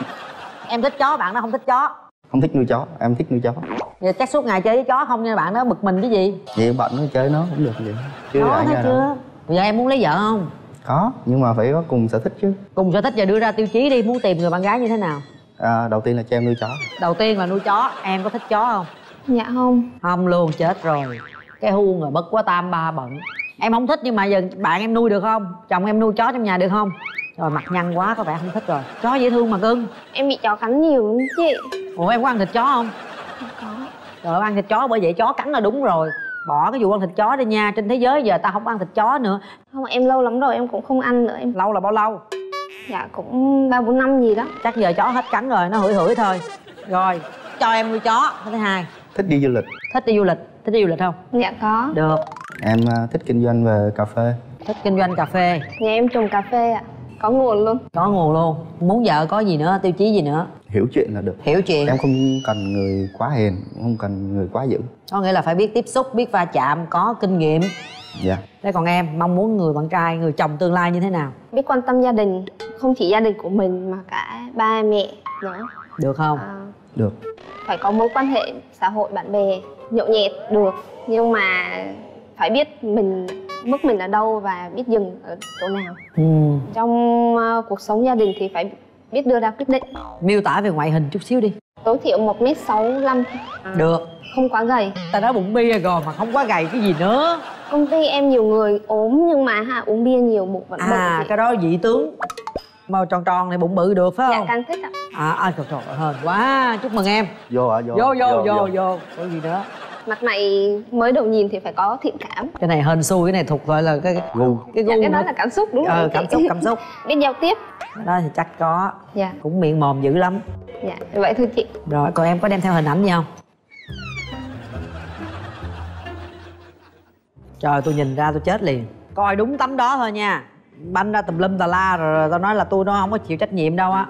Em thích chó, bạn nó không thích chó. Không thích nuôi chó, em thích nuôi chó. Vậy chắc suốt ngày chơi với chó không nha, bạn nó bực mình chứ gì? Vậy bạn nó chơi nó cũng được vậy. Chưa Có thấy chưa? đâu. Bây giờ em muốn lấy vợ không? Có, nhưng mà phải có cùng sở thích chứ. Cùng sở thích và đưa ra tiêu chí đi, muốn tìm người bạn gái như thế nào? Đầu tiên là cho em nuôi chó. Đầu tiên là nuôi chó, em có thích chó không? Dạ không. Không luôn, chết rồi. Cái huông rồi bất quá tam ba bận. Em không thích nhưng mà giờ bạn em nuôi được không? Chồng em nuôi chó trong nhà được không? Rồi mặt nhăn quá có vẻ không thích rồi. Chó dễ thương mà cưng. Em bị chó cắn nhiều lắm chị. Ủa em có ăn thịt chó không? Không có. Trời ơi, ăn thịt chó bởi vậy chó cắn là đúng rồi. Bỏ cái vụ ăn thịt chó đi nha, trên thế giới giờ ta không ăn thịt chó nữa. Không, em lâu lắm rồi em cũng không ăn nữa em. Lâu là bao lâu? Dạ cũng 3-4 năm gì đó. Chắc giờ chó hết cắn rồi, nó hửi thôi. Rồi, cho em nuôi chó. Cái thứ hai? Thích đi du lịch. Thích đi du lịch. Thích đi du lịch không? Dạ có. Được. Em thích kinh doanh về cà phê. Thích kinh doanh cà phê. Nhà em trồng cà phê ạ. Có nguồn luôn. Có nguồn luôn. Muốn vợ có gì nữa, tiêu chí gì nữa? Hiểu chuyện là được. Hiểu chuyện. Em không cần người quá hiền, không cần người quá dữ. Có nghĩa là phải biết tiếp xúc, biết va chạm, có kinh nghiệm. Dạ. Thế còn em mong muốn người bạn trai, người chồng tương lai như thế nào? Biết quan tâm gia đình, không chỉ gia đình của mình mà cả ba mẹ nữa. Được không? Được. Phải có mối quan hệ xã hội bạn bè nhậu nhẹt được, nhưng mà phải biết mức mình ở đâu và biết dừng ở chỗ nào. Trong cuộc sống gia đình thì phải biết đưa ra quyết định. Miêu tả về ngoại hình chút xíu đi. Tối thiểu 1m65. Được. Không quá gầy. Ta nói bụng bia rồi mà không quá gầy cái gì nữa. Công ty em nhiều người ốm nhưng mà uống bia nhiều bụng vẫn bự. Cái đó dị tướng. Màu tròn tròn này bụng bự được phải không? Dạ càng thích ạ. Trời trời hên quá, chúc mừng em. Vô. Có gì nữa? Mặt mày mới đầu nhìn thì phải có thiện cảm. Cái này hên xui, cái này thuộc gọi là cái gu. Cái gu. Dạ, cái đó là cảm xúc đúng không? Cảm xúc. Biết giao tiếp. Đó thì chắc có. Dạ. Cũng miệng mồm dữ lắm. Dạ, vậy thôi chị. Rồi, còn em có đem theo hình ảnh gì không? Trời, tôi nhìn ra tôi chết liền. Coi đúng tấm đó thôi nha. Banh ra tùm lum tà la rồi tao nói là tôi nó không có chịu trách nhiệm đâu á.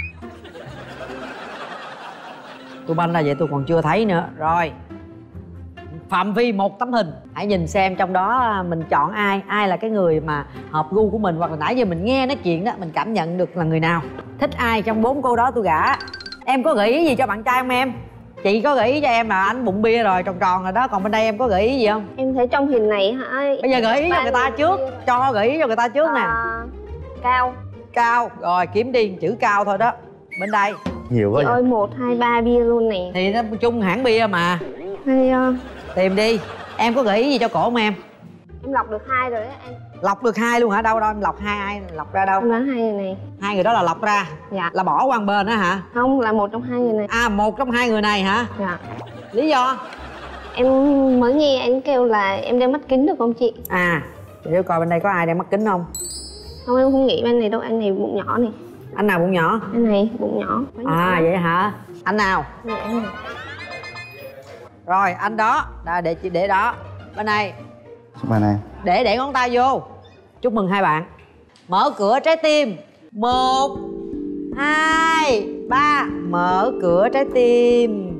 Tôi banh ra vậy tôi còn chưa thấy nữa. Rồi, phạm vi một tấm hình. Hãy nhìn xem trong đó mình chọn ai là cái người mà hợp gu của mình, hoặc là nãy giờ mình nghe nói chuyện đó mình cảm nhận được là người nào. Thích ai trong 4 cô đó tôi gả. Em có gợi ý gì cho bạn trai không em? Chị có gợi ý cho em là anh bụng bia rồi, tròn tròn rồi đó. Còn bên đây em có gợi ý gì không? Em thấy trong hình này bây giờ gợi ý cho người ta trước. Cho gợi ý cho người ta trước nè. Cao. Rồi kiếm đi chữ cao thôi đó. Bên đây nhiều quá. Chị ơi 1, 2, 3 bia luôn nè. Thì nó chung hãng bia mà. Tìm đi. Em có gợi ý gì cho cổ không em? Em lọc được 2 rồi đấy anh. Lọc được 2 luôn hả? Đâu em lọc 2 ai? Lọc ra đâu? Em đoán 2 người này. 2 người đó là lọc ra? Dạ. Là bỏ qua một bên đó hả? Không, là 1 trong 2 người này. Một trong 2 người này hả? Dạ. Lý do? Em mới nghe anh kêu là em đeo mắt kính được không chị? Để coi bên đây có ai đeo mắt kính không? Không, em không nghĩ anh này đâu, anh này bụng nhỏ này. Anh nào bụng nhỏ? Anh này bụng nhỏ. Vậy hả? Anh nào? Dạ, anh này. Rồi anh đó, để chị để đó. Bên này. Bên này. Để ngón tay vô. Chúc mừng hai bạn. Mở cửa trái tim. 1, 2, 3. Mở cửa trái tim.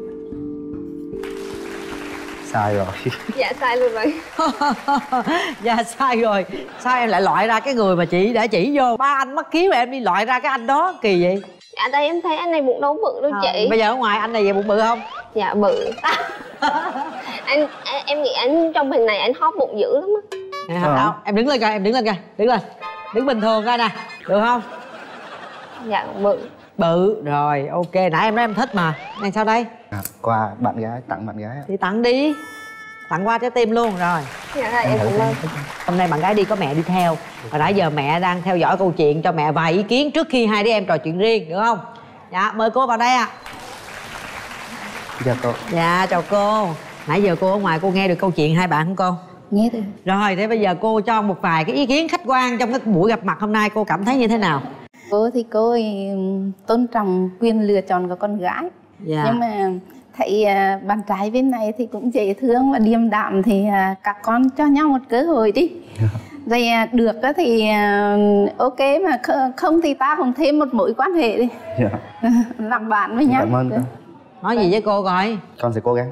Sai rồi. Dạ sai luôn rồi. Dạ sai rồi. Sao em lại loại ra cái người mà chị đã chỉ vô? Ba anh mắc kiếm mà em đi loại ra cái anh đó, kỳ vậy? Dạ đây em thấy anh này bụng đâu bự đâu chị. Bây giờ ở ngoài anh này về bụng bự không? Dạ bự. Em nghĩ anh trong hình này anh hóp bụng dữ lắm á. Đâu, em đứng lên coi, đứng bình thường coi nè, được không? Dạ bự. Bự rồi, ok. Nãy em nói em thích mà. Này sao đây? Qua bạn gái, tặng bạn gái. Thì tặng đi. Tặng qua trái tim luôn rồi. Dạ em cảm ơn. Hôm nay bạn gái đi có mẹ đi theo. Và nãy giờ mẹ đang theo dõi câu chuyện, cho mẹ vài ý kiến trước khi hai đứa em trò chuyện riêng, được không? Dạ, mời cô vào đây ạ. Chào cô. Dạ, chào cô. Nãy giờ cô ở ngoài cô nghe được câu chuyện hai bạn không cô? Nghe được. Rồi, thế bây giờ cô cho một vài cái ý kiến khách quan trong cái buổi gặp mặt hôm nay, cô cảm thấy như thế nào? Cô thì cô tôn trọng quyền lựa chọn của con gái. Nhưng mà thấy bạn trai bên này thì cũng dễ thương và điềm đạm, thì các con cho nhau một cơ hội đi. Rồi được thì ok, mà không thì ta cũng thêm một mối quan hệ đi. Làm bạn với nhau. Cảm ơn cô. Nói gì với cô coi? Con sẽ cố gắng.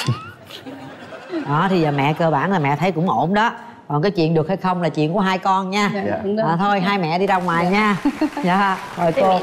Đó, thì giờ mẹ cơ bản là mẹ thấy cũng ổn đó. Còn cái chuyện được hay không là chuyện của hai con nha. Thôi hai mẹ đi ra ngoài nha. Dạ, rồi cô.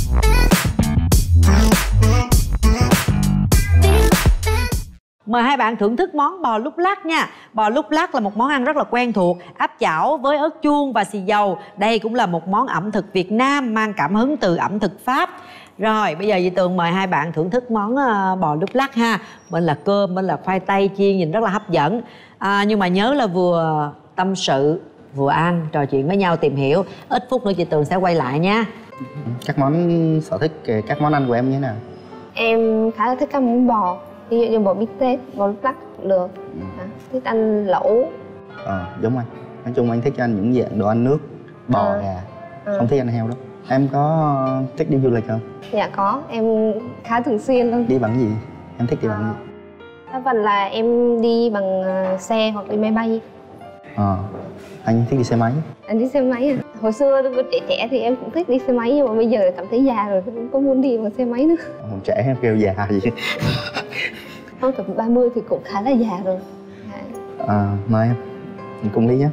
Mời hai bạn thưởng thức món bò lúc lắc nha. Bò lúc lắc là một món ăn rất là quen thuộc, áp chảo với ớt chuông và xì dầu. Đây cũng là một món ẩm thực Việt Nam mang cảm hứng từ ẩm thực Pháp. Rồi, bây giờ Dì Tường mời hai bạn thưởng thức món bò lúc lắc ha. Bên là cơm, bên là khoai tây chiên, nhìn rất là hấp dẫn. Nhưng mà nhớ là vừa tâm sự, vừa ăn, trò chuyện với nhau, tìm hiểu. Ít phút nữa chị Tường sẽ quay lại nha. Các món sở thích, các món ăn của em như thế nào? Em khá là thích các món bò. Ví dụ như bò bít tết, bò lúc lắc cũng được. Thích ăn lẩu. Giống anh. Nói chung anh thích ăn những dạng đồ ăn nước, bò, gà. Không thích ăn heo đâu. Em có thích đi du lịch không? Dạ có, em khá thường xuyên luôn. Đi bằng gì? Em thích đi bằng gì? Đa phần là em đi bằng xe hoặc đi máy bay. Anh thích đi xe máy. Anh đi xe máy à? Hồi xưa trẻ thì em cũng thích đi xe máy, nhưng mà bây giờ cảm thấy già rồi không có muốn đi bằng xe máy nữa. Trẻ em kêu già gì? Không, tầm 30 thì cũng khá là già rồi. Mời em, mình cùng đi nhé.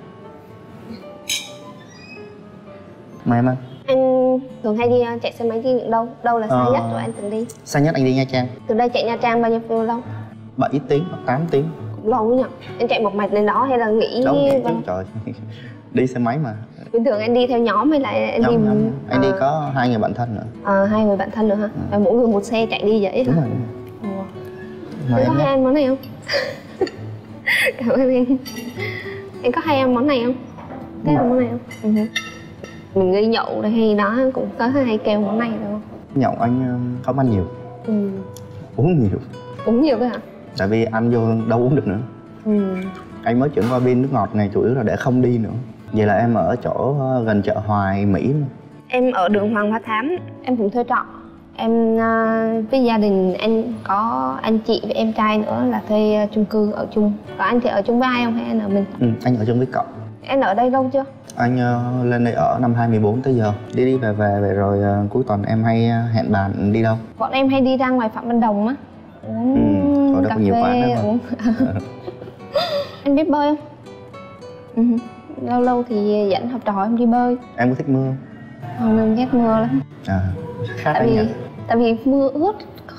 Mời em ăn. Anh thường hay đi chạy xe máy đi những đâu? Đâu là xa nhất rồi anh từng đi? Xa nhất anh đi Nha Trang. Từ đây chạy Nha Trang bao nhiêu lâu? 7 tiếng hoặc 8 tiếng. Cũng lâu nhỉ? Anh chạy một mạch lên đó hay là nghỉ? Đâu nghỉ chứ trời. Đi xe máy mà. Bình thường anh đi theo nhóm hay là anh đi? Anh đi có 2 người bạn thân nữa. 2 người bạn thân nữa hả? Mỗi người một xe chạy đi vậy hả? Đúng rồi. Anh có hay ăn món này không? Cảm ơn anh. Anh có hay ăn món này không? Thích ăn món này không? Mình đi nhậu đây hay đó cũng có hay kêu món này đâu. Nhậu anh không ăn nhiều. Uống nhiều. Uống nhiều cơ hả? Tại vì ăn vô đâu uống được nữa. Anh mới chuyển qua bên nước ngọt này chủ yếu là để không đi nữa. Vậy là em ở chỗ gần chợ Hoài Mỹ mà. Em ở đường Hoàng Hoa Thám, em cũng thuê trọ. Em với gia đình anh có anh chị với em trai nữa là thuê chung cư ở chung. Còn anh thì ở chung với ai không hay anh ở mình? Anh ở chung với cậu. Em ở đây lâu chưa? Anh lên đây ở năm 2014 tới giờ. Đi về rồi cuối tuần em hay hẹn bạn đi đâu? Bọn em hay đi ra ngoài Phạm Văn Đồng á. Uống cà phê, uống. Anh biết bơi không? Lâu lâu thì dẫn học trò em đi bơi. Em có thích mưa? Không, em ghét mưa lắm. Khác anh nhỉ? Tại vì mưa ướt.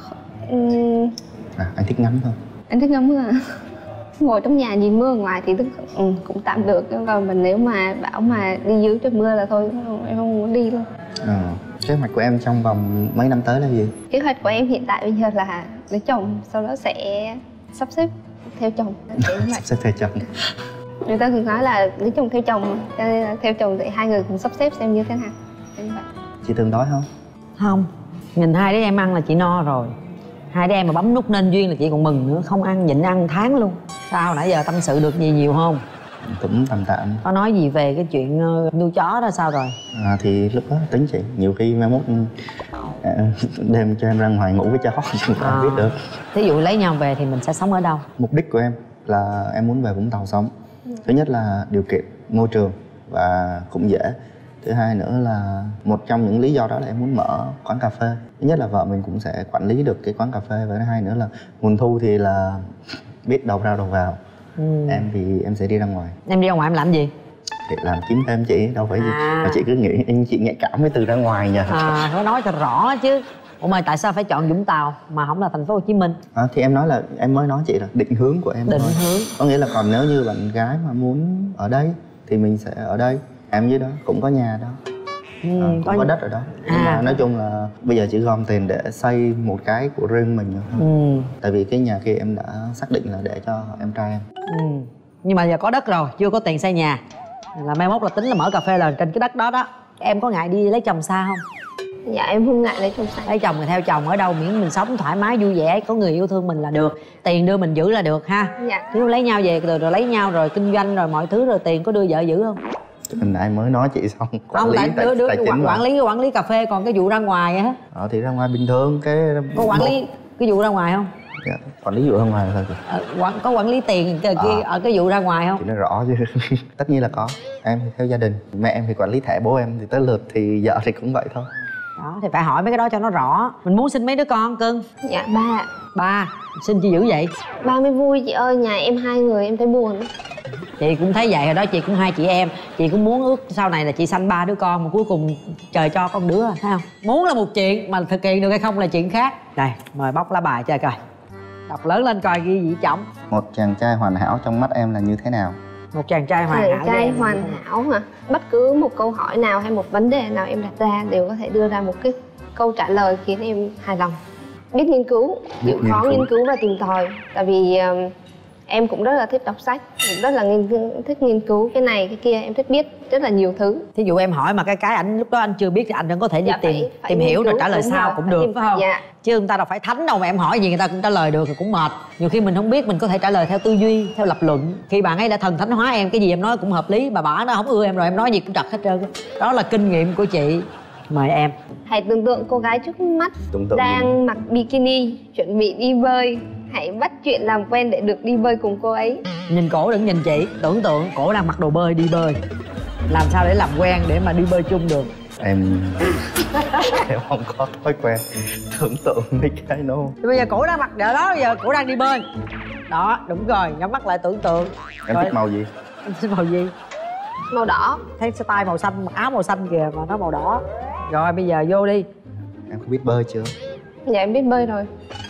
Anh thích ngắm thôi. Anh thích ngắm mưa à? Ngồi trong nhà nhìn mưa ngoài thì cũng tạm được, còn mình nếu mà bảo mà đi dưới trời mưa là thôi em không muốn đi luôn. Kế hoạch của em trong vòng mấy năm tới là gì? Kế hoạch của em hiện tại bây giờ là lấy chồng, sau đó sẽ sắp xếp theo chồng. Sắp xếp theo chồng. Người ta thường nói là lấy chồng theo chồng, cho nên là theo chồng thì hai người cùng sắp xếp xem như thế nào. Chị từng đói không? Không, nhìn hai đứa em ăn là chị no rồi. Hai đứa em mà bấm nút nên duyên là chị còn mừng nữa, không ăn nhịn ăn tháng luôn. Sao nãy giờ tâm sự được gì nhiều không? Cũng tạm tạm. Có nói gì về cái chuyện nuôi chó đó sao rồi? Thì lúc đó tính chị, nhiều khi mai mốt đem cho em ra ngoài ngủ với chó không biết được. Thí dụ lấy nhau về thì mình sẽ sống ở đâu? Mục đích của em là em muốn về Vũng Tàu sống. Thứ nhất là điều kiện môi trường và cũng dễ. Thứ hai nữa là một trong những lý do đó là em muốn mở quán cà phê. Thứ nhất là vợ mình cũng sẽ quản lý được cái quán cà phê, và thứ hai nữa là nguồn thu thì là biết đầu ra đầu vào. Em thì em sẽ đi ra ngoài. Em đi ra ngoài em làm gì? Thì làm kiếm thêm chị, đâu phải gì mà chị cứ nghĩ chị nhạy cảm với từ ra ngoài nha. Phải nói cho rõ chứ. Ủa mà tại sao phải chọn Vũng Tàu mà không là thành phố Hồ Chí Minh? Thì em nói là em mới nói chị là định hướng của em. Định hướng. Có nghĩa là còn nếu như bạn gái mà muốn ở đây thì mình sẽ ở đây. Em dưới đó cũng có nhà đó, cũng có đất ở đó. Nhưng mà nói chung là bây giờ chỉ gom tiền để xây một cái của riêng mình thôi. Tại vì cái nhà kia em đã xác định là để cho em trai em. Nhưng mà giờ có đất rồi, chưa có tiền xây nhà, là mai mốt là tính là mở cà phê là trên cái đất đó đó. Em có ngại đi lấy chồng xa không? Dạ em không ngại lấy chồng xa. Lấy chồng thì theo chồng ở đâu miễn mình sống thoải mái vui vẻ, có người yêu thương mình là được. Tiền đưa mình giữ là được ha. Dạ. Nếu lấy nhau về rồi lấy nhau rồi kinh doanh rồi mọi thứ rồi tiền có đưa vợ giữ không? Hồi nãy mới nói chị xong. Quản lý quản lý cà phê, còn cái vụ ra ngoài á? Thì ra ngoài bình thường cái. Có quản lý cái vụ ra ngoài không? Dạ, quản lý vụ ra ngoài thôi chị. Có quản lý tiền ở cái vụ ra ngoài không? Chị nói rõ chứ. Tất nhiên là có. Em thì theo gia đình, mẹ em thì quản lý thẻ, bố em thì tới lượt, thì vợ thì cũng vậy thôi. Đó thì phải hỏi mấy cái đó cho nó rõ. Mình muốn sinh mấy đứa con cưng? Dạ 3. 3. Sinh chi dữ vậy? 3 mới vui chị ơi, nhà em 2 người em thấy buồn. Chị cũng thấy vậy rồi đó, chị cũng 2 chị em. Chị cũng muốn ước sau này là chị sanh 3 đứa con, mà cuối cùng trời cho con đứa, thấy không? Muốn là một chuyện, mà thực hiện được hay không là chuyện khác. Đây, mời bóc lá bài chơi coi. Đọc lớn lên coi ghi gì trọng. Một chàng trai hoàn hảo trong mắt em là như thế nào? Một chàng trai hoàn hảo. Chàng trai hoàn hảo hả? Bất cứ một câu hỏi nào hay một vấn đề nào em đặt ra đều có thể đưa ra một cái câu trả lời khiến em hài lòng. Biết nghiên cứu, chịu khó nghiên cứu và tìm tòi. Tại vì em cũng rất là thích đọc sách, cũng rất là thích nghiên cứu cái này cái kia, em thích biết rất là nhiều thứ. Thí dụ em hỏi mà cái ảnh lúc đó anh chưa biết thì anh vẫn có thể đi tìm hiểu rồi trả lời sau cũng được, phải không? Dạ. Chứ người ta đâu phải thánh đâu mà em hỏi gì người ta cũng trả lời được thì cũng mệt. Nhiều khi mình không biết mình có thể trả lời theo tư duy, theo lập luận. Khi bạn ấy đã thần thánh hóa em, cái gì em nói cũng hợp lý, mà bả nó không ưa em rồi em nói gì cũng trật hết trơn. Đó là kinh nghiệm của chị. Mời em. Hãy tưởng tượng cô gái trước mắt đang mặc bikini chuẩn bị đi bơi. Hãy bắt chuyện làm quen để được đi bơi cùng cô ấy. Nhìn cổ đừng nhìn chị, tưởng tượng cổ đang mặc đồ bơi đi bơi. Làm sao để làm quen để mà đi bơi chung được? Em không có thói quen tưởng tượng mấy cái nó. Bây giờ cổ đang mặc vợ đó, giờ cổ đang đi bơi. Đó, đúng rồi, nhắm mắt lại tưởng tượng. Em thích màu gì? Em thích màu gì? Màu đỏ. Thấy style màu xanh, mặc áo màu xanh kìa mà nó màu đỏ. Rồi bây giờ vô đi. Em có biết bơi chưa? Dạ em biết bơi rồi.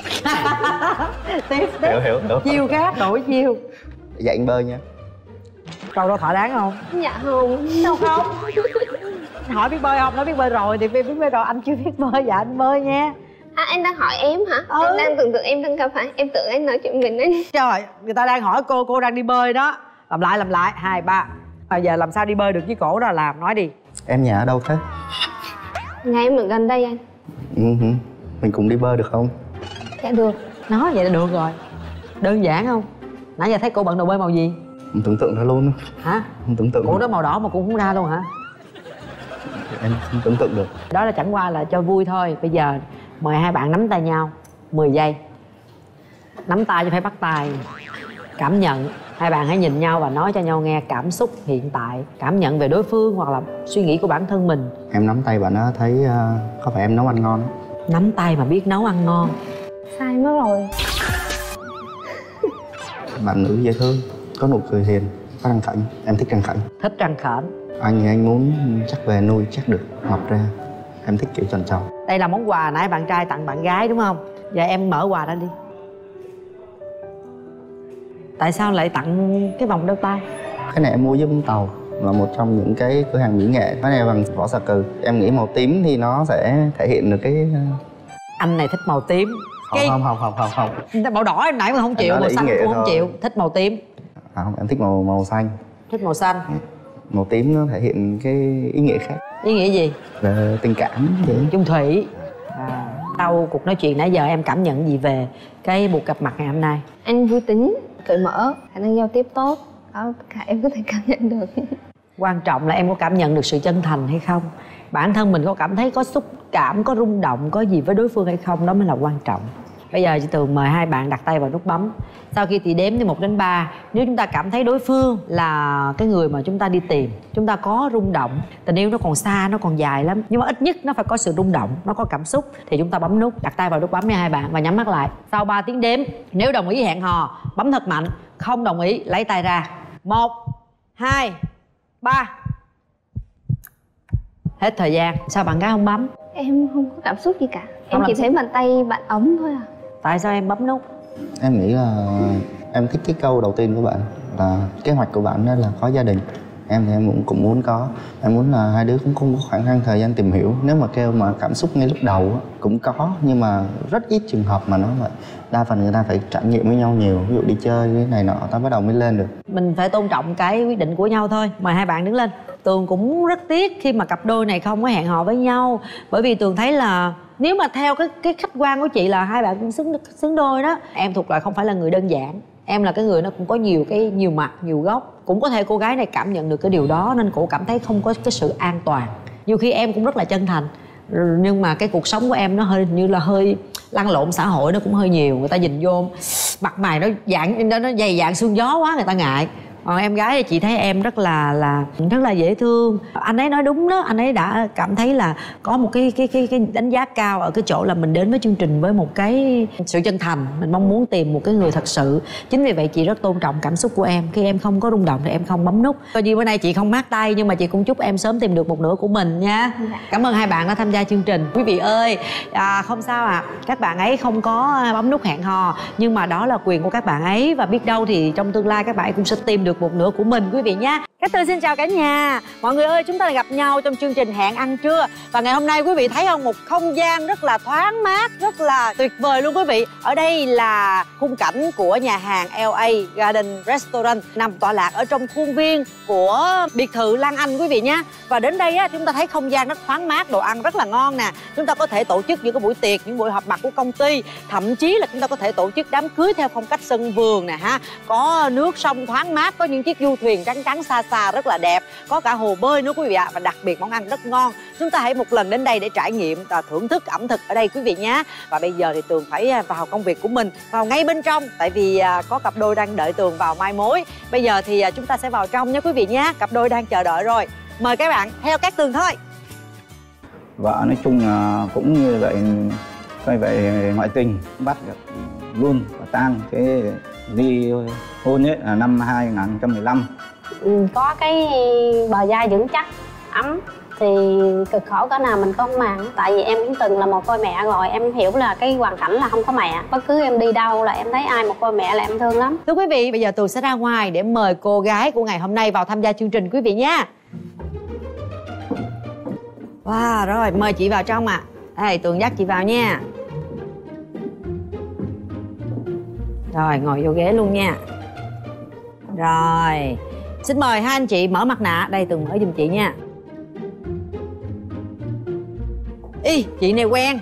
Tiếp. Hiểu. Chiêu khác, đổi chiêu. Dạy anh bơi nha. Câu đó thỏa đáng không? Dạ không. Sao không? Hỏi biết bơi không? Nói biết bơi rồi thì biết bơi rồi, anh chưa biết bơi, dạ anh bơi nha. À, anh đang hỏi em hả? Em đang tưởng tượng em đang gặp phải. Em tưởng anh nói chuyện mình anh. Trời, người ta đang hỏi cô đang đi bơi đó. Làm lại 2, 3. Bây giờ làm sao đi bơi được với cổ đó làm, nói đi. Em nhà ở đâu thế? Nhà em ở gần đây anh. Mình cùng đi bơi được không? Dạ được. Nói vậy là được rồi. Đơn giản không? Nãy giờ thấy cô bận đồ bơi màu gì? Không tưởng tượng ra luôn. Hả? Không tưởng tượng. Cổ đó màu đỏ mà cũng không ra luôn hả? Em không tưởng tượng được. Đó là chẳng qua là cho vui thôi. Bây giờ mời hai bạn nắm tay nhau 10 giây. Nắm tay chứ phải bắt tay. Cảm nhận. Hai bạn hãy nhìn nhau và nói cho nhau nghe cảm xúc hiện tại, cảm nhận về đối phương hoặc là suy nghĩ của bản thân mình. Em nắm tay bạn đó thấy có phải em nấu ăn ngon không? Nắm tay mà biết nấu ăn ngon. Sai mất rồi. Bạn nữ dễ thương, có nụ cười hiền, có răng khảnh. Em thích răng khảnh. Thích răng khểnh. Anh thì anh muốn chắc về nuôi chắc được, mọc ra. Em thích kiểu tròn tròn. Đây là món quà nãy bạn trai tặng bạn gái đúng không? Giờ em mở quà ra đi. Tại sao lại tặng cái vòng đeo tay? Cái này em mua với Vũng Tàu, là một trong những cái cửa hàng mỹ nghệ. Cái này bằng vỏ xà cừ. Em nghĩ màu tím thì nó sẽ thể hiện được cái... Anh này thích màu tím. Không. Màu đỏ em nãy mà không chịu, màu xanh cũng không chịu. Thích màu tím. Không, em thích màu xanh. Thích màu xanh. Màu tím nó thể hiện cái ý nghĩa khác. Ý nghĩa gì? Về tình cảm vậy. Chung thủy. Sau cuộc nói chuyện nãy giờ em cảm nhận gì về cái buổi gặp mặt ngày hôm nay? Anh vui tính, cởi mở, khả năng giao tiếp tốt. Đó, tất cả em có thể cảm nhận được. Quan trọng là em có cảm nhận được sự chân thành hay không? Bản thân mình có cảm thấy có xúc cảm, có rung động, có gì với đối phương hay không? Đó mới là quan trọng. Bây giờ chị Tường mời hai bạn đặt tay vào nút bấm. Sau khi chị đếm từ 1 đến 3, nếu chúng ta cảm thấy đối phương là cái người mà chúng ta đi tìm, chúng ta có rung động, tình yêu nó còn xa, nó còn dài lắm, nhưng mà ít nhất nó phải có sự rung động, nó có cảm xúc, thì chúng ta bấm nút, đặt tay vào nút bấm nha hai bạn và nhắm mắt lại. Sau 3 tiếng đếm, nếu đồng ý hẹn hò, bấm thật mạnh, không đồng ý lấy tay ra. 1, 2, 3. Hết thời gian. Sao bạn gái không bấm? Em không có cảm xúc gì cả. Em chỉ thấy bàn tay bạn ấm thôi à. Tại sao em bấm nút? Em nghĩ là em thích cái câu đầu tiên của bạn là kế hoạch của bạn đó là có gia đình. Em thì em cũng muốn có. Em muốn là hai đứa cũng không có khoảng khắc thời gian tìm hiểu. Nếu mà kêu mà cảm xúc ngay lúc đầu cũng có, nhưng mà rất ít trường hợp mà nó vậy. Đa phần người ta phải trải nghiệm với nhau nhiều. Ví dụ đi chơi cái này nọ ta bắt đầu mới lên được. Mình phải tôn trọng cái quyết định của nhau thôi. Mời hai bạn đứng lên. Tường cũng rất tiếc khi mà cặp đôi này không có hẹn hò với nhau. Bởi vì Tường thấy là nếu mà theo cái khách quan của chị là hai bạn cũng xứng đôi đó. Em thuộc lại không phải là người đơn giản. Em là cái người nó cũng có nhiều mặt, nhiều góc. Cũng có thể cô gái này cảm nhận được cái điều đó nên cô cảm thấy không có cái sự an toàn. Nhiều khi em cũng rất là chân thành, nhưng mà cái cuộc sống của em nó hơi lăn lộn xã hội, nó cũng hơi nhiều. Người ta nhìn vô mặt mày nó dày dạn xương gió quá, người ta ngại. Còn em gái thì chị thấy em rất là dễ thương. Anh ấy nói đúng đó, anh ấy đã cảm thấy là có một cái đánh giá cao ở cái chỗ là mình đến với chương trình với một cái sự chân thành, mình mong muốn tìm một cái người thật sự. Chính vì vậy chị rất tôn trọng cảm xúc của em. Khi em không có rung động thì em không bấm nút. Coi như bữa nay chị không mát tay, nhưng mà chị cũng chúc em sớm tìm được một nửa của mình nha. Cảm ơn hai bạn đã tham gia chương trình. Quý vị ơi, không sao ạ. Các bạn ấy không có bấm nút hẹn hò, nhưng mà đó là quyền của các bạn ấy, và biết đâu thì trong tương lai các bạn ấy cũng sẽ tìm được một nửa của mình quý vị nhé. Cát Tường xin chào cả nhà. Mọi người ơi, chúng ta gặp nhau trong chương trình Hẹn Ăn Trưa. Và ngày hôm nay quý vị thấy không, một không gian rất là thoáng mát, rất là tuyệt vời luôn quý vị. Ở đây là khung cảnh của nhà hàng LA Garden Restaurant, nằm tọa lạc ở trong khuôn viên của biệt thự Lan Anh quý vị nhé. Và đến đây á, chúng ta thấy không gian rất thoáng mát, đồ ăn rất là ngon nè. Chúng ta có thể tổ chức những cái buổi tiệc, những buổi họp mặt của công ty, thậm chí là chúng ta có thể tổ chức đám cưới theo phong cách sân vườn nè ha. Có nước sông thoáng mát, có những chiếc du thuyền trắng trắng xa xa rất là đẹp, có cả hồ bơi nữa quý vị ạ. Và đặc biệt món ăn rất ngon. Chúng ta hãy một lần đến đây để trải nghiệm và thưởng thức ẩm thực ở đây quý vị nhé. Và bây giờ thì Tường phải vào công việc của mình, vào ngay bên trong, tại vì có cặp đôi đang đợi Tường vào mai mối. Bây giờ thì chúng ta sẽ vào trong nhé quý vị nhé. Cặp đôi đang chờ đợi rồi. Mời các bạn theo Cát Tường thôi. Vợ nói chung là cũng như vậy, coi vậy ngoại tình bắt được luôn và tang. Thế đi hôn ấy là năm 2015. Có cái bờ vai vững chắc, ấm thì cực khổ cỡ nào mình không màng. Tại vì em cũng từng là một côi mẹ rồi, em hiểu là cái hoàn cảnh là không có mẹ. Bất cứ em đi đâu là em thấy ai một côi mẹ là em thương lắm. Thưa quý vị, bây giờ Tường sẽ ra ngoài để mời cô gái của ngày hôm nay vào tham gia chương trình quý vị nha. Wow, rồi mời chị vào trong ạ. Đây, Tường dắt chị vào nha. Rồi, ngồi vô ghế luôn nha. Rồi, xin mời hai anh chị mở mặt nạ. Đây, Tường mở giùm chị nha. Ý, chị này quen.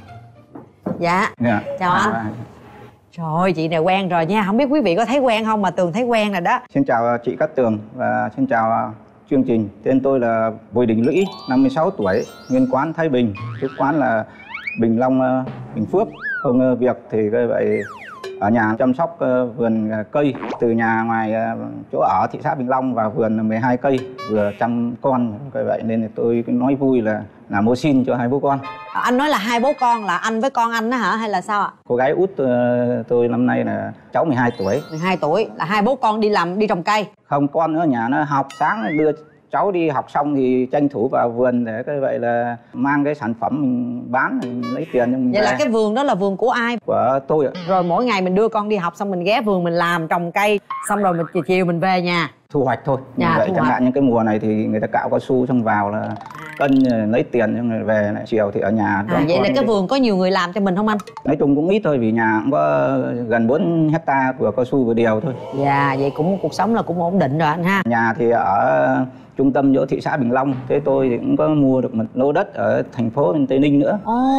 Dạ, chào anh. Trời, chị này quen rồi nha. Không biết quý vị có thấy quen không mà Tường thấy quen rồi đó. Xin chào chị Cát Tường và xin chào chương trình. Tên tôi là Bùi Đình Lũy, 56 tuổi, nguyên quán Thái Bình, chủ quán là Bình Long, Bình Phước. Công việc thì vậy ở nhà chăm sóc vườn cây, từ nhà ngoài chỗ ở thị xã Bình Long và vườn 12 cây, vừa chăm con. Vậy nên tôi nói vui là mua xin cho hai bố con. Anh nói là hai bố con là anh với con anh đó hả hay là sao ạ? Cô gái út tôi năm nay là cháu 12 tuổi. 12 tuổi là hai bố con đi trồng cây? Không, con ở nhà nó học, sáng đưa cháu đi học xong thì tranh thủ vào vườn để cái vậy là mang cái sản phẩm mình bán, mình lấy tiền cho mình. Vậy là cái vườn đó là vườn của ai? Của tôi ạ. Rồi mỗi ngày mình đưa con đi học xong mình ghé vườn mình làm trồng cây, xong rồi mình chiều mình về nhà thu hoạch thôi. Vậy chẳng hạn như cái mùa này thì người ta cạo cao su xong vào là cân lấy tiền xong rồi về lại chiều thì ở nhà. Vậy là cái vườn có nhiều người làm cho mình không anh? Nói chung cũng ít thôi, vì nhà cũng có gần 4 hectare của cao su vừa điều thôi. Dạ, vậy cũng cuộc sống là cũng ổn định rồi anh ha. Nhà thì ở trung tâm chỗ thị xã Bình Long, thế tôi thì cũng có mua được một lô đất ở thành phố Tây Ninh nữa.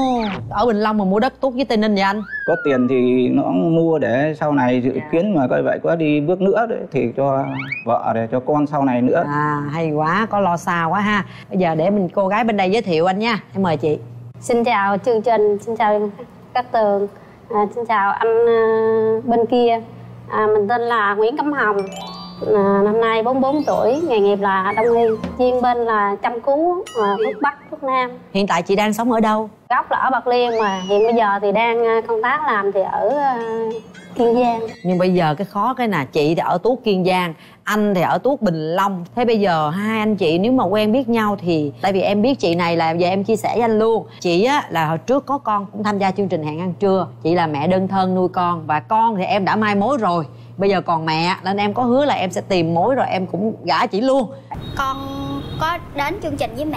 Ở Bình Long mà mua đất tốt với Tây Ninh vậy anh? Có tiền thì nó mua để sau này dự kiến mà coi vậy có đi bước nữa đấy thì cho vợ để cho con sau này nữa. Hay quá, có lo xa quá ha. Bây giờ để mình cô gái bên đây giới thiệu anh nha. Em mời chị. Xin chào chương trình, xin chào Cát Tường, xin chào anh bên kia. Mình tên là Nguyễn Cẩm Hồng, năm nay 44 tuổi, nghề nghiệp là đông y, chuyên bên là chăm cứu thuốc Bắc, thuốc Nam. Hiện tại chị đang sống ở đâu? Gốc là ở Bạc Liêu mà hiện bây giờ thì đang công tác làm thì ở Kiên Giang. Nhưng bây giờ cái khó cái là chị thì ở Tuốt Kiên Giang, anh thì ở Tuốt Bình Long. Thế bây giờ hai anh chị nếu mà quen biết nhau thì tại vì em biết chị này là giờ em chia sẻ với anh luôn. Chị á là hồi trước có con cũng tham gia chương trình Hẹn Ăn Trưa. Chị là mẹ đơn thân nuôi con và con thì em đã mai mối rồi. Bây giờ còn mẹ nên em có hứa là em sẽ tìm mối rồi em cũng gả chị luôn. Con có đến chương trình với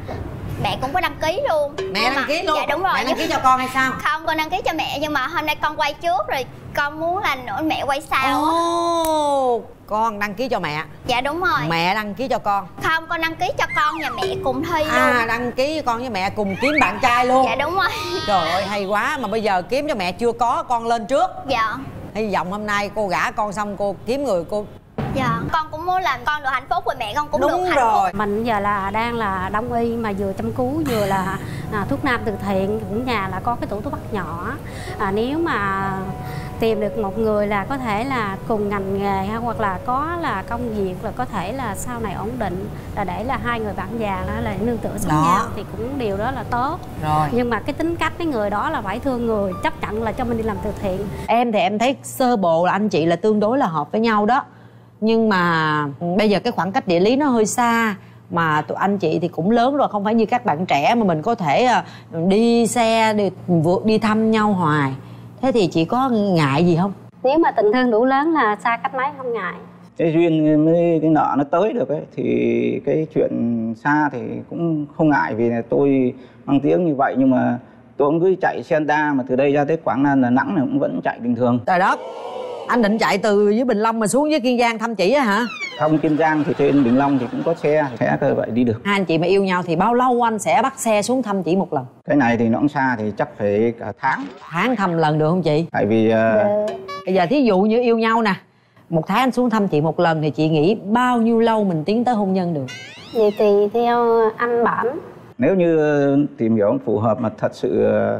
mẹ cũng có đăng ký luôn. Mẹ đăng ký luôn? Dạ đúng rồi. Mẹ đăng ký cho con hay sao? Không, con đăng ký cho mẹ nhưng mà hôm nay con quay trước rồi con muốn là nữa mẹ quay sau. Con đăng ký cho mẹ? Dạ đúng rồi. Mẹ đăng ký cho con? Không, con đăng ký cho con và mẹ cùng thi luôn. Đăng ký cho con với mẹ cùng kiếm bạn trai luôn? Dạ đúng rồi. Trời ơi hay quá, mà bây giờ kiếm cho mẹ chưa có, con lên trước. Dạ. Hy vọng hôm nay cô gả con xong cô kiếm người cô. Dạ, con cũng muốn làm con được hạnh phúc và mẹ con cũng đúng được hạnh rồi. phúc. Mình giờ là đang là đông y mà vừa chăm cứu vừa là thuốc nam từ thiện, cũng nhà là có cái tủ thuốc Bắc nhỏ. Nếu mà tìm được một người là có thể là cùng ngành nghề hoặc là có là công việc là có thể là sau này ổn định là để là hai người bạn già đó là nương tựa sống nhau thì cũng điều đó là tốt rồi. Nhưng mà cái tính cách cái người đó là phải thương người, chấp nhận là cho mình đi làm từ thiện. Em thì em thấy sơ bộ là anh chị là tương đối là hợp với nhau đó, nhưng mà bây giờ cái khoảng cách địa lý nó hơi xa, mà tụi anh chị thì cũng lớn rồi, không phải như các bạn trẻ mà mình có thể đi xe đi thăm nhau hoài. Thế thì chị có ngại gì không? Nếu mà tình thương đủ lớn là xa cách mấy không ngại. Cái duyên mới cái nợ nó tới được ấy thì cái chuyện xa thì cũng không ngại, vì là tôi mang tiếng như vậy nhưng mà tôi cũng cứ chạy xe Honda mà từ đây ra tới Quảng Nam, Đà Nẵng cũng vẫn chạy bình thường. Trời đất, anh định chạy từ dưới Bình Long mà xuống dưới Kiên Giang thăm chị á hả? Không, Kiên Giang thì trên Bình Long thì cũng có xe cơ vậy đi được. Hai anh chị mà yêu nhau thì bao lâu anh sẽ bắt xe xuống thăm chị một lần? Cái này thì nó cũng xa thì chắc phải cả tháng. Tháng thăm lần được không chị? Tại vì bây giờ thí dụ như yêu nhau nè, một tháng anh xuống thăm chị một lần thì chị nghĩ bao nhiêu lâu mình tiến tới hôn nhân được? Vậy tùy theo anh bản. Nếu như tìm hiểu phù hợp mà thật sự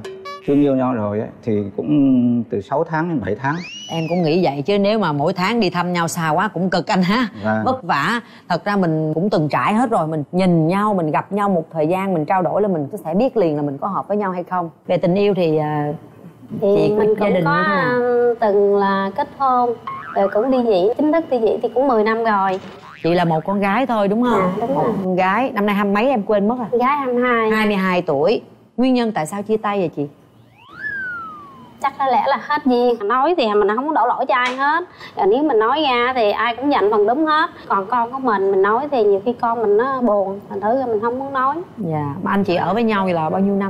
thương yêu nhau rồi ấy, thì cũng từ 6 tháng đến 7 tháng. Em cũng nghĩ vậy chứ nếu mà mỗi tháng đi thăm nhau xa quá cũng cực anh ha. Vất vả. Thật ra mình cũng từng trải hết rồi, mình nhìn nhau, mình gặp nhau một thời gian, mình trao đổi là mình sẽ biết liền là mình có hợp với nhau hay không. Về tình yêu thì chị mình cũng có từng là kết hôn rồi cũng ly dị, chính thức ly dị thì cũng 10 năm rồi. Chị là một con gái thôi đúng không? Đúng một rồi. con gái, năm nay 20 mấy em quên mất rồi. Gái 22. 22 tuổi. Nguyên nhân tại sao chia tay vậy chị? Chắc có lẽ là hết duyên. Nói thì mình không có đổ lỗi cho ai hết. Rồi nếu mình nói ra thì ai cũng nhận phần đúng hết. Còn con của mình nói thì nhiều khi con mình nó buồn, thành thử ra mình không muốn nói. Dạ. Mà anh chị ở với nhau vậy là bao nhiêu năm?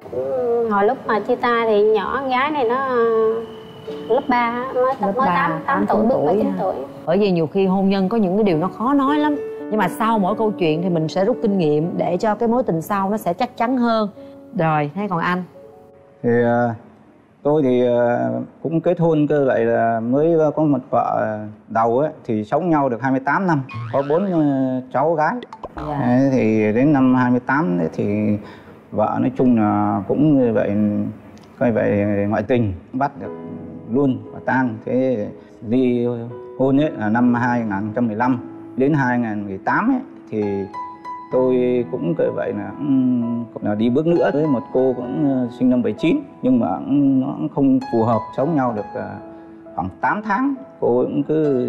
Hồi lúc mà chia tay thì nhỏ con gái này nó lớp 3 mới 8 tuổi bước qua 9 tuổi. Bởi vì nhiều khi hôn nhân có những cái điều nó khó nói lắm. Nhưng mà sau mỗi câu chuyện thì mình sẽ rút kinh nghiệm để cho cái mối tình sau nó sẽ chắc chắn hơn. Rồi, thế còn anh? Thì tôi thì cũng kết hôn cơ, vậy là mới có một vợ đầu ấy, thì sống nhau được 28 năm, có 4 cháu gái. Đấy, thì đến năm 28 ấy, thì vợ nói chung là cũng như vậy, coi vậy ngoại tình, bắt được luôn quả tang. Thế ly hôn ấy là năm 2015. Đến 2018 ấy, thì tôi cũng cỡ vậy là đi bước nữa với một cô cũng sinh năm 79, nhưng mà nó cũng không phù hợp, sống nhau được khoảng 8 tháng. Cô cũng cứ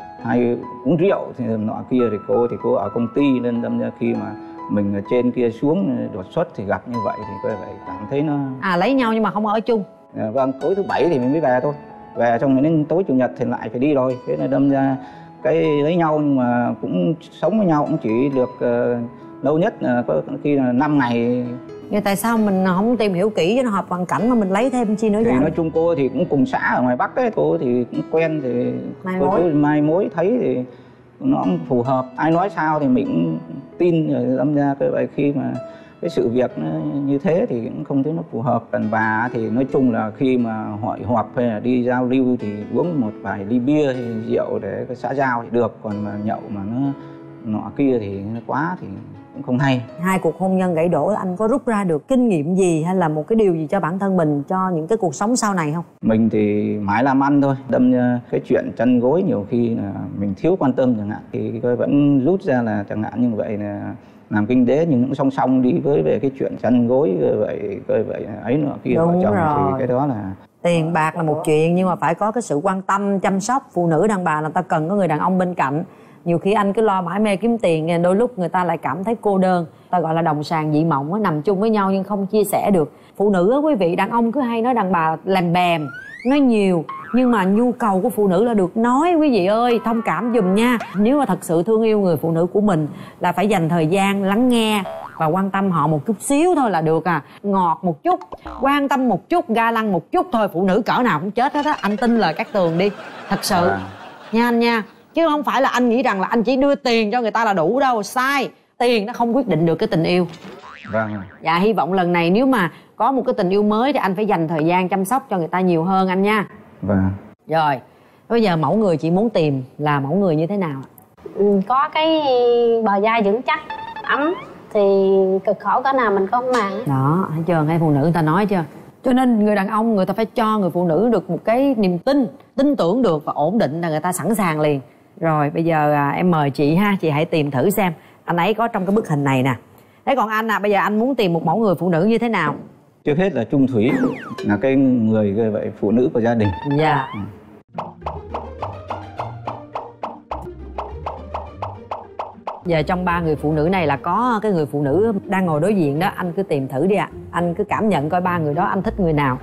hay uống rượu thì nọ kia, thì cô ở công ty nên đâm ra khi mà mình ở trên kia xuống đột xuất thì gặp như vậy thì coi vậy cảm thấy nó lấy nhau nhưng mà không ở chung. Vâng, tối thứ Bảy thì mình mới về thôi, về xong rồi đến tối Chủ nhật thì lại phải đi rồi. Thế là đâm ra cái lấy nhau nhưng mà cũng sống với nhau cũng chỉ được lâu nhất là có khi là 5 ngày. Nhưng tại sao mình không tìm hiểu kỹ cho nó hợp hoàn cảnh mà mình lấy thêm chi nữa vậy? Thì nói chung cô thì cũng cùng xã ở ngoài Bắc ấy, cô thì cũng quen thì mai mối thấy thì nó cũng phù hợp. Ai nói sao thì mình cũng tin, rồi đâm ra cái vậy khi mà cái sự việc nó như thế thì cũng không thấy nó phù hợp. Đàn bà thì nói chung là khi mà hội họp hay là đi giao lưu thì uống một vài ly bia hay rượu để cái xã giao thì được, còn mà nhậu mà nó nọ kia thì nó quá thì cũng không hay. Hai cuộc hôn nhân gãy đổ anh có rút ra được kinh nghiệm gì hay là một cái điều gì cho bản thân mình cho những cái cuộc sống sau này không? Mình thì mãi làm ăn thôi, đâm cái chuyện chăn gối nhiều khi là mình thiếu quan tâm chẳng hạn, thì tôi vẫn rút ra là chẳng hạn như vậy là làm kinh tế nhưng cũng song song đi với về cái chuyện chăn gối vậy ấy nọ kia. Vợ chồng rồi. Thì cái đó là tiền bạc là một chuyện nhưng mà phải có cái sự quan tâm chăm sóc. Phụ nữ đàn bà là ta cần có người đàn ông bên cạnh. Nhiều khi anh cứ lo mãi mê kiếm tiền, đôi lúc người ta lại cảm thấy cô đơn. Ta gọi là đồng sàng dị mộng á, nằm chung với nhau nhưng không chia sẻ được. Phụ nữ á quý vị, đàn ông cứ hay nói đàn bà làm bèm, nói nhiều, nhưng mà nhu cầu của phụ nữ là được nói. Quý vị ơi, thông cảm giùm nha. Nếu mà thật sự thương yêu người phụ nữ của mình là phải dành thời gian lắng nghe và quan tâm họ một chút xíu thôi là được à. Ngọt một chút, quan tâm một chút, ga lăng một chút thôi, phụ nữ cỡ nào cũng chết hết á. Anh tin lời Cát Tường đi, thật sự nha anh nha. Chứ không phải là anh nghĩ rằng là anh chỉ đưa tiền cho người ta là đủ đâu, sai. Tiền nó không quyết định được cái tình yêu. Vâng. Dạ, hy vọng lần này nếu mà có một cái tình yêu mới thì anh phải dành thời gian chăm sóc cho người ta nhiều hơn anh nha. Vâng. Rồi, bây giờ mẫu người chị muốn tìm là mẫu người như thế nào? Có cái bờ vai vững chắc, ấm thì cực khổ cỡ nào mình có không màng. Đó, thấy chưa, hay phụ nữ người ta nói chưa? Cho nên người đàn ông người ta phải cho người phụ nữ được một cái niềm tin tưởng được và ổn định là người ta sẵn sàng liền. Rồi bây giờ em mời chị ha, chị hãy tìm thử xem anh ấy có trong cái bức hình này nè. Thế còn anh bây giờ anh muốn tìm một mẫu người phụ nữ như thế nào? Trước hết là trung thủy, là cái người vậy phụ nữ của gia đình. Dạ. Giờ trong 3 người phụ nữ này là có cái người phụ nữ đang ngồi đối diện đó, anh cứ tìm thử đi ạ. Anh cứ cảm nhận coi 3 người đó anh thích người nào.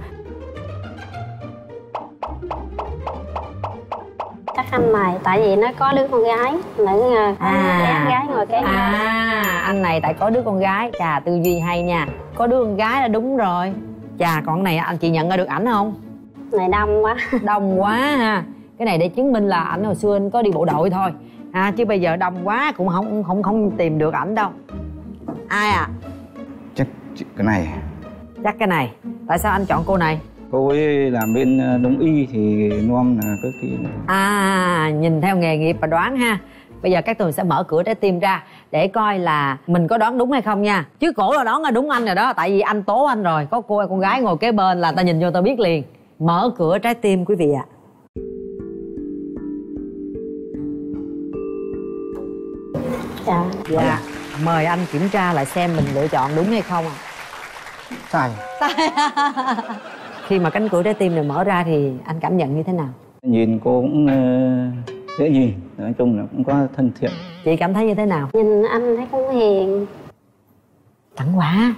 Chắc anh này, tại vì nó có đứa con gái, nữ gái ngồi kế. Anh này tại có đứa con gái, chà tư duy hay nha. Có đứa con gái là đúng rồi. Chà, còn cái này anh chị nhận ra được ảnh không? Này đông quá. Đông quá ha. Cái này để chứng minh là ảnh hồi xưa anh có đi bộ đội thôi. Chứ bây giờ đông quá cũng không tìm được ảnh đâu. Ai à? Chắc cái này. Chắc cái này. Tại sao anh chọn cô này? Cô ấy làm bên đông y thì non là cái kia. Nhìn theo nghề nghiệp và đoán ha. Bây giờ các Tường sẽ mở cửa trái tim ra để coi là mình có đoán đúng hay không nha. Chứ cổ là đoán là đúng anh rồi đó, tại vì anh tố anh rồi. Có cô con gái ngồi kế bên là ta nhìn vô ta biết liền. Mở cửa trái tim quý vị ạ. Dạ. Mời anh kiểm tra lại xem mình lựa chọn đúng hay không ạ. Sai. Khi mà cánh cửa trái tim này mở ra thì anh cảm nhận như thế nào? Nhìn cô cũng dễ nhìn, nói chung là cũng có thân thiện. Chị cảm thấy như thế nào? Nhìn anh thấy cũng hiền. Tặng quà.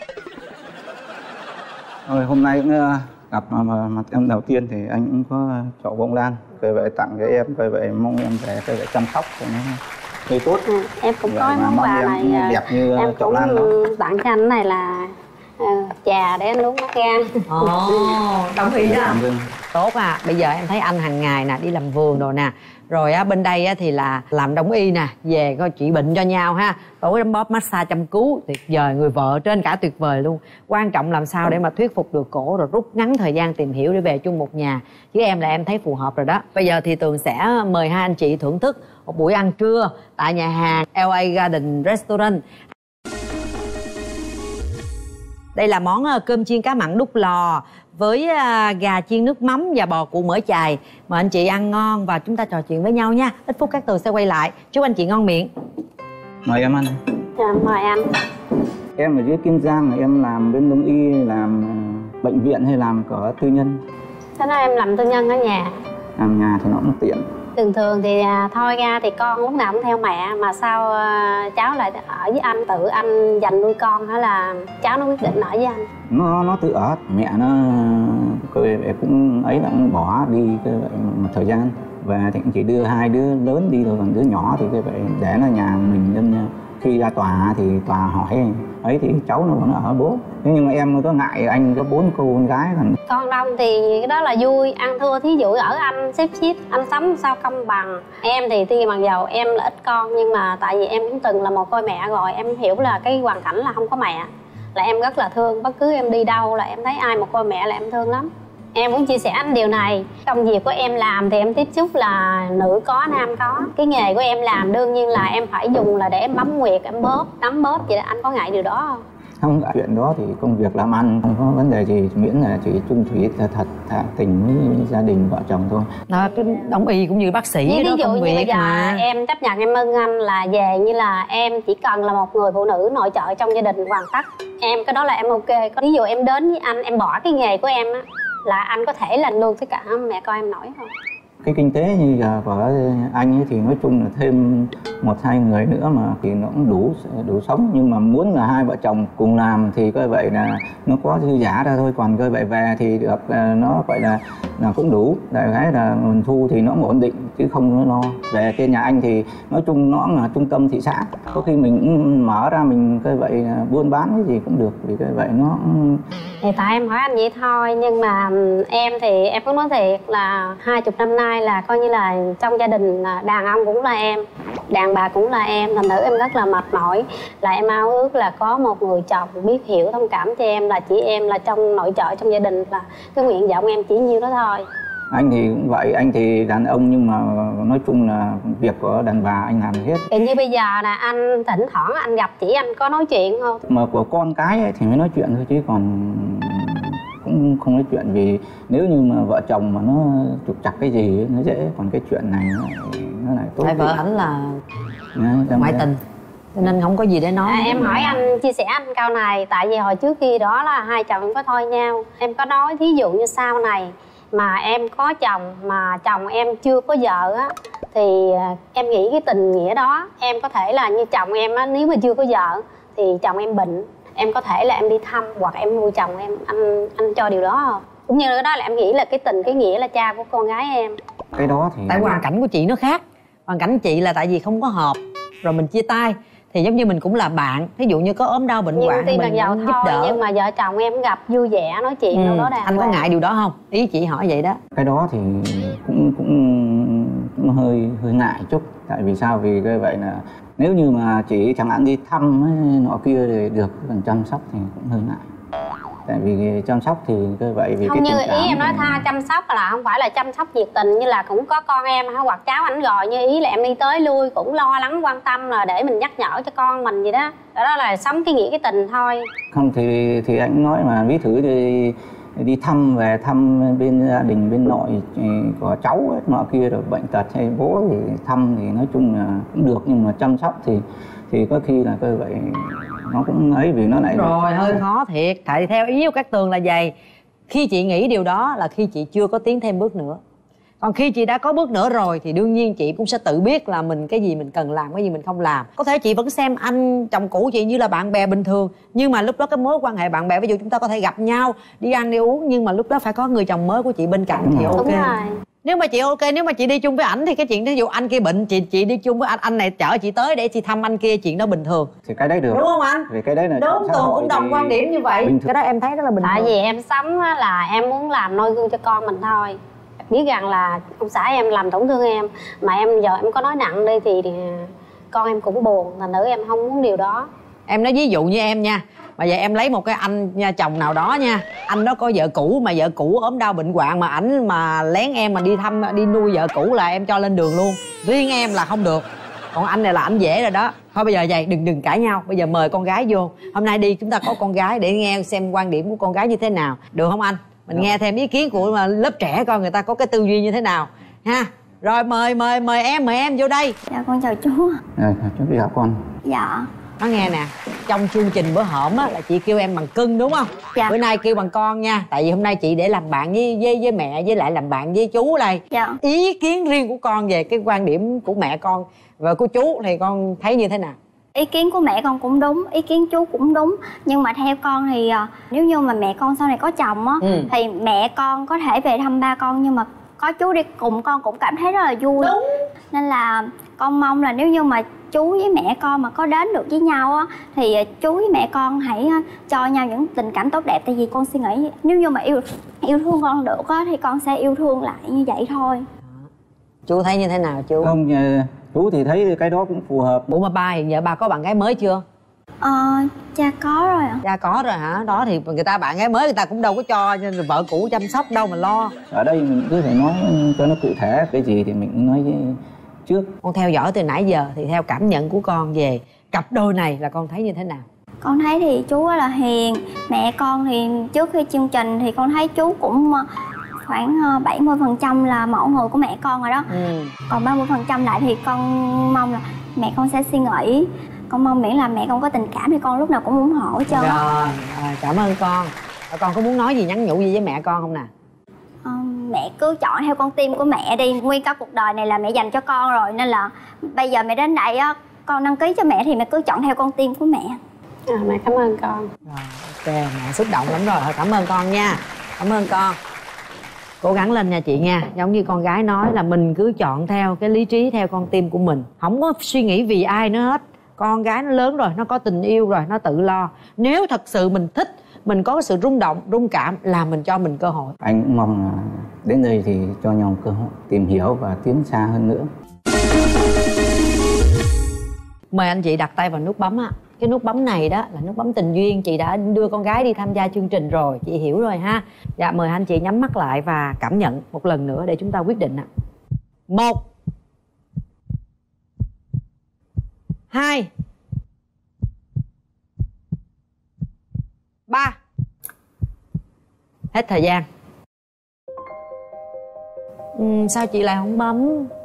Rồi hôm nay cũng gặp mặt em đầu tiên thì anh cũng có chậu bông lan về vậy tặng cho em, về vậy mong em về về vậy chăm sóc cho nó tươi tốt. Em cũng có món quà này đẹp như em chậu cũng lan đó. tặng cho anh này là trà để anh uống mát gan. Đồng ý đó. Tốt à. Bây giờ em thấy anh hàng ngày nè, đi làm vườn rồi nè, rồi á bên đây á thì là làm đông y nè, về coi trị bệnh cho nhau ha, tối đấm bóp massage chăm cứu, tuyệt vời. Người vợ trên cả tuyệt vời luôn. Quan trọng làm sao để mà thuyết phục được cổ rồi rút ngắn thời gian tìm hiểu để về chung một nhà. Chứ em là em thấy phù hợp rồi đó. Bây giờ thì Tường sẽ mời hai anh chị thưởng thức một buổi ăn trưa tại nhà hàng LA Garden Restaurant. Đây là món cơm chiên cá mặn đút lò với gà chiên nước mắm và bò cuộn mỡ chài. Mời anh chị ăn ngon và chúng ta trò chuyện với nhau nha. Ít phút các Tường sẽ quay lại. Chúc anh chị ngon miệng. Mời em ăn. Dạ, mời anh. Em ở dưới Kiên Giang, em làm bên đông y, làm bệnh viện hay làm ở tư nhân? Thế đó em làm tư nhân ở nhà. Làm nhà thì nó cũng tiện. Thường thường thì thôi ra thì con lúc nào cũng theo mẹ, mà sao cháu lại ở với anh, tự anh dành nuôi con, hay là cháu nó quyết định ở với anh? Nó tự ở, mẹ nó cũng ấy là cũng bỏ đi cái vậy một thời gian, và thì chỉ đưa hai đứa lớn đi rồi, còn đứa nhỏ thì cái vậy để nó nhà mình. Nên khi ra tòa thì tòa hỏi ấy thì cháu nó vẫn ở bố. Thế nhưng mà em có ngại anh có 4 cô con gái còn. Con đông thì cái đó là vui, ăn thua thí dụ ở anh xếp anh sống sao công bằng. Em thì tuy bằng giàu em là ít con, nhưng mà tại vì em cũng từng là một cô mẹ rồi, em hiểu là cái hoàn cảnh là không có mẹ là em rất là thương. Bất cứ em đi đâu là em thấy ai một cô mẹ là em thương lắm. Em muốn chia sẻ anh điều này. Công việc của em làm thì em tiếp xúc là nữ có nam có. Cái nghề của em làm đương nhiên là em phải dùng là để em bấm nguyệt, em bóp, nắm bóp. Vậy là anh có ngại điều đó không? Không, chuyện đó thì công việc làm ăn không có vấn đề gì, miễn là chỉ chung thủy thật thà tình với gia đình vợ chồng thôi. Đó, cái đông y cũng như bác sĩ đó, ví dụ công như việc bây giờ mà. em chấp nhận em ơn anh là về như là em chỉ cần là một người phụ nữ nội trợ trong gia đình hoàn tất. Em cái đó là em ok. Ví dụ em đến với anh, em bỏ cái nghề của em á, là anh có thể làm luôn tất cả mẹ con em nổi không? Cái kinh tế như giờ của anh ấy thì nói chung là thêm 1-2 người nữa mà thì nó cũng đủ sống. Nhưng mà muốn là hai vợ chồng cùng làm thì coi vậy là nó có dư giả ra thôi. Còn coi vậy về thì được nó gọi là cũng đủ. Đại khái là nguồn thu thì nó ổn định chứ không lo. Về trên nhà anh thì nói chung nó là trung tâm thị xã. Có khi mình cũng mở ra mình coi vậy buôn bán cái gì cũng được, vì coi vậy nó thì tại em hỏi anh vậy thôi. Nhưng mà em thì em cũng nói thiệt là 20 năm nay là coi như là trong gia đình đàn ông cũng là em, đàn bà cũng là em, thành thử em rất là mệt mỏi. Là em ao ước là có một người chồng biết hiểu thông cảm cho em, là chỉ em là trong nội trợ trong gia đình, là cái nguyện vọng em chỉ nhiêu đó thôi. Anh thì cũng vậy, anh thì đàn ông nhưng mà nói chung là việc của đàn bà anh làm hết. Thì như bây giờ là anh thỉnh thoảng anh gặp chị anh có nói chuyện không? Mà của con cái ấy thì mới nói chuyện thôi, chứ còn cũng không nói chuyện. Vì nếu như mà vợ chồng mà nó trục trặc cái gì nó dễ, còn cái chuyện này nó lại tốt. Tại vợ ảnh là ngoại tình cho nên không có gì để nói. Em hỏi anh, chia sẻ anh câu này. Tại vì hồi trước khi đó là hai chồng em có thôi nhau. Em có nói thí dụ như sau này mà em có chồng mà chồng em chưa có vợ á, thì em nghĩ cái tình nghĩa đó em có thể là như chồng em á, nếu mà chưa có vợ thì chồng em bệnh, em có thể là em đi thăm hoặc em nuôi chồng em. Anh cho điều đó không? Cũng như cái đó là em nghĩ là cái tình cái nghĩa là cha của con gái em. Cái đó thì tại hoàn cảnh của chị nó khác. Hoàn cảnh chị là tại vì không có hợp rồi mình chia tay, thì giống như mình cũng là bạn, ví dụ như có ốm đau bệnh hoạn mình cũng giúp đỡ. Nhưng mà vợ chồng em gặp vui vẻ nói chuyện đâu đó đàng anh có ngại điều đó không? Ý chị hỏi vậy đó. Cái đó thì cũng hơi ngại chút. Tại vì sao? Vì cái vậy là nếu như mà chỉ chẳng hạn đi thăm nọ kia thì được, còn chăm sóc thì cũng hơi ngại. tại vì chăm sóc thì cứ vậy vì không cái như tình cảm ý em nói tha chăm sóc là không phải là chăm sóc nhiệt tình như là cũng có con em hoặc cháu ảnh rồi, như ý là em đi tới lui cũng lo lắng quan tâm là để mình nhắc nhở cho con mình gì đó, đó là sống cái nghĩa cái tình thôi. Không thì anh nói mà ví thử đi thăm về thăm bên gia đình bên nội của cháu ấy, nọ kia rồi bệnh tật hay bố thì thăm thì nói chung là cũng được, nhưng mà chăm sóc thì có khi là cơ vậy nó cũng ấy vì nó lại rồi hơi khó thiệt. Tại theo ý của các Tường là vậy, khi chị nghĩ điều đó là khi chị chưa có tiến thêm bước nữa, còn khi chị đã có bước nữa rồi thì đương nhiên chị cũng sẽ tự biết là mình cái gì mình cần làm, cái gì mình không làm. Có thể chị vẫn xem anh chồng cũ chị như là bạn bè bình thường, nhưng mà lúc đó cái mối quan hệ bạn bè, ví dụ chúng ta có thể gặp nhau đi ăn đi uống, nhưng mà lúc đó phải có người chồng mới của chị bên cạnh thì ok. Nếu mà chị ok, nếu mà chị đi chung với ảnh thì cái chuyện ví dụ anh kia bệnh, chị đi chung với anh này chở chị tới để chị thăm anh kia, chuyện đó bình thường thì cái đấy được, đúng không anh? Vì cái đấy là đúng, Tường cũng đồng quan điểm như vậy. Cái đó em thấy rất là bình thường. Tại vì em sống là em muốn làm noi gương cho con mình thôi, biết rằng là ông xã em làm tổn thương em, mà em giờ em có nói nặng đi thì con em cũng buồn, thành nữ em không muốn điều đó. Em nói ví dụ như em nha, mà giờ em lấy một cái anh nha, chồng nào đó nha, anh đó có vợ cũ mà vợ cũ ốm đau bệnh hoạn mà ảnh mà lén em mà đi thăm đi nuôi vợ cũ là em cho lên đường luôn. Riêng em là không được, còn anh này là anh dễ rồi đó. Thôi bây giờ vậy đừng cãi nhau, bây giờ mời con gái vô. Hôm nay đi chúng ta có con gái để nghe xem quan điểm của con gái như thế nào, được không anh? Mình nghe thêm ý kiến của lớp trẻ coi người ta có cái tư duy như thế nào ha. Rồi mời em vô đây. Dạ con chào chú. Chú chào con. Dạ. Nó nghe nè, trong chương trình bữa hổm á là chị kêu em bằng cưng đúng không? Dạ. Bữa nay kêu bằng con nha, tại vì hôm nay chị để làm bạn với mẹ, với lại làm bạn với chú đây. Dạ. Ý kiến riêng của con về cái quan điểm của mẹ con và của chú thì con thấy như thế nào? Ý kiến của mẹ con cũng đúng, ý kiến chú cũng đúng. Nhưng mà theo con thì nếu như mà mẹ con sau này có chồng á thì mẹ con có thể về thăm ba con, nhưng mà có chú đi cùng con cũng cảm thấy rất là vui. Đúng. Nên là con mong là nếu như mà chú với mẹ con mà có đến được với nhau á thì chú với mẹ con hãy cho nhau những tình cảm tốt đẹp. Tại vì con suy nghĩ nếu như mà yêu thương con được á thì con sẽ yêu thương lại như vậy thôi. Chú thấy như thế nào chú? Không, chú thì thấy cái đó cũng phù hợp. Ủa mà ba hiện giờ ba có bạn gái mới chưa? Cha có rồi ạ. Cha có rồi hả? Đó thì người ta bạn gái mới người ta cũng đâu có cho vợ cũ chăm sóc đâu mà lo. Ở đây mình cứ phải nói cho nó cụ thể, cái gì thì mình nói trước. Con theo dõi từ nãy giờ thì theo cảm nhận của con về cặp đôi này là con thấy như thế nào? Con thấy thì chú rất là hiền. Mẹ con thì trước khi chương trình thì con thấy chú cũng khoảng 70% là mẫu người của mẹ con rồi đó. Còn 30% lại thì con mong là mẹ con sẽ suy nghĩ. Con mong miễn là mẹ con có tình cảm thì con lúc nào cũng ủng hộ hết trơn. Rồi, cảm ơn con. Con có muốn nói gì, nhắn nhủ gì với mẹ con không nè? Mẹ cứ chọn theo con tim của mẹ đi. Nguyên cả cuộc đời này là mẹ dành cho con rồi, nên là bây giờ mẹ đến đây á, con đăng ký cho mẹ thì mẹ cứ chọn theo con tim của mẹ. Mẹ cảm ơn con. Rồi, ok, mẹ xúc động lắm rồi. Thôi cảm ơn con nha. Cảm ơn con. Cố gắng lên nha chị nha. Giống như con gái nói là mình cứ chọn theo cái lý trí, theo con tim của mình, không có suy nghĩ vì ai nữa hết. Con gái nó lớn rồi, nó có tình yêu rồi, nó tự lo. Nếu thật sự mình thích, mình có sự rung động, rung cảm là mình cho mình cơ hội. Anh cũng mong đến đây thì cho nhau cơ hội tìm hiểu và tiến xa hơn nữa. Mời anh chị đặt tay vào nút bấm á. Cái nút bấm này đó là nút bấm tình duyên. Chị đã đưa con gái đi tham gia chương trình rồi, chị hiểu rồi ha. Dạ, mời anh chị nhắm mắt lại và cảm nhận một lần nữa để chúng ta quyết định ạ. 1 2 3. Hết thời gian. Sao chị lại không bấm?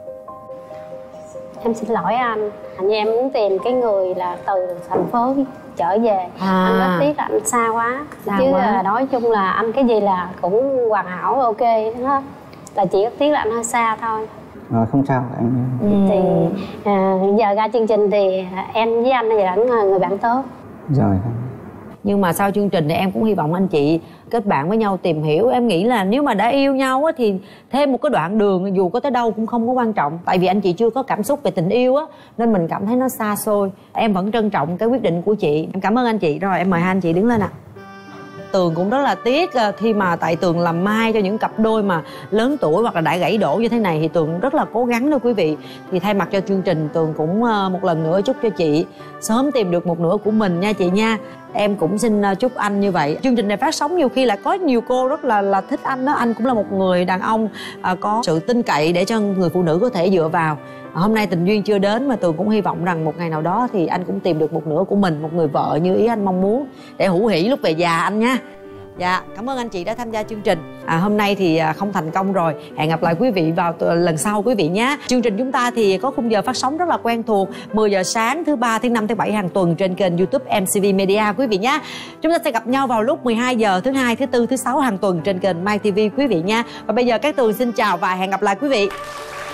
Em xin lỗi anh. Như em muốn tìm cái người là từ thành phố trở về. Anh rất tiếc là anh xa quá. Chứ nói chung là anh cái gì là cũng hoàn hảo ok hết. Là chỉ rất tiếc là anh hơi xa thôi. Không sao anh. Thì giờ ra chương trình thì em với anh là người bạn tốt. Rồi. Nhưng mà sau chương trình thì em cũng hy vọng anh chị kết bạn với nhau, tìm hiểu. Em nghĩ là nếu mà đã yêu nhau á, thì thêm một cái đoạn đường dù có tới đâu cũng không có quan trọng. Tại vì anh chị chưa có cảm xúc về tình yêu á, nên mình cảm thấy nó xa xôi. Em vẫn trân trọng cái quyết định của chị. Em cảm ơn anh chị. Rồi em mời hai anh chị đứng lên ạ. Tường cũng rất là tiếc khi mà tại Tường làm mai cho những cặp đôi mà lớn tuổi hoặc là đã gãy đổ như thế này, thì Tường rất là cố gắng đó quý vị. Thì thay mặt cho chương trình, Tường cũng một lần nữa chúc cho chị sớm tìm được một nửa của mình nha chị nha. Em cũng xin chúc anh như vậy. Chương trình này phát sóng nhiều khi là có nhiều cô rất là thích anh đó. Anh cũng là một người đàn ông có sự tin cậy để cho người phụ nữ có thể dựa vào. Hôm nay tình duyên chưa đến mà Tường cũng hy vọng rằng một ngày nào đó thì anh cũng tìm được một nửa của mình, một người vợ như ý anh mong muốn để hữu hỉ lúc về già anh nha. Dạ, cảm ơn anh chị đã tham gia chương trình. Hôm nay thì không thành công rồi. Hẹn gặp lại quý vị vào lần sau quý vị nhé. Chương trình chúng ta thì có khung giờ phát sóng rất là quen thuộc, 10 giờ sáng thứ 3, thứ 5, thứ 7 hàng tuần trên kênh YouTube MCV Media quý vị nhé. Chúng ta sẽ gặp nhau vào lúc 12 giờ thứ 2, thứ 4, thứ 6 hàng tuần trên kênh My TV quý vị nha. Và bây giờ Cát Tường xin chào và hẹn gặp lại quý vị.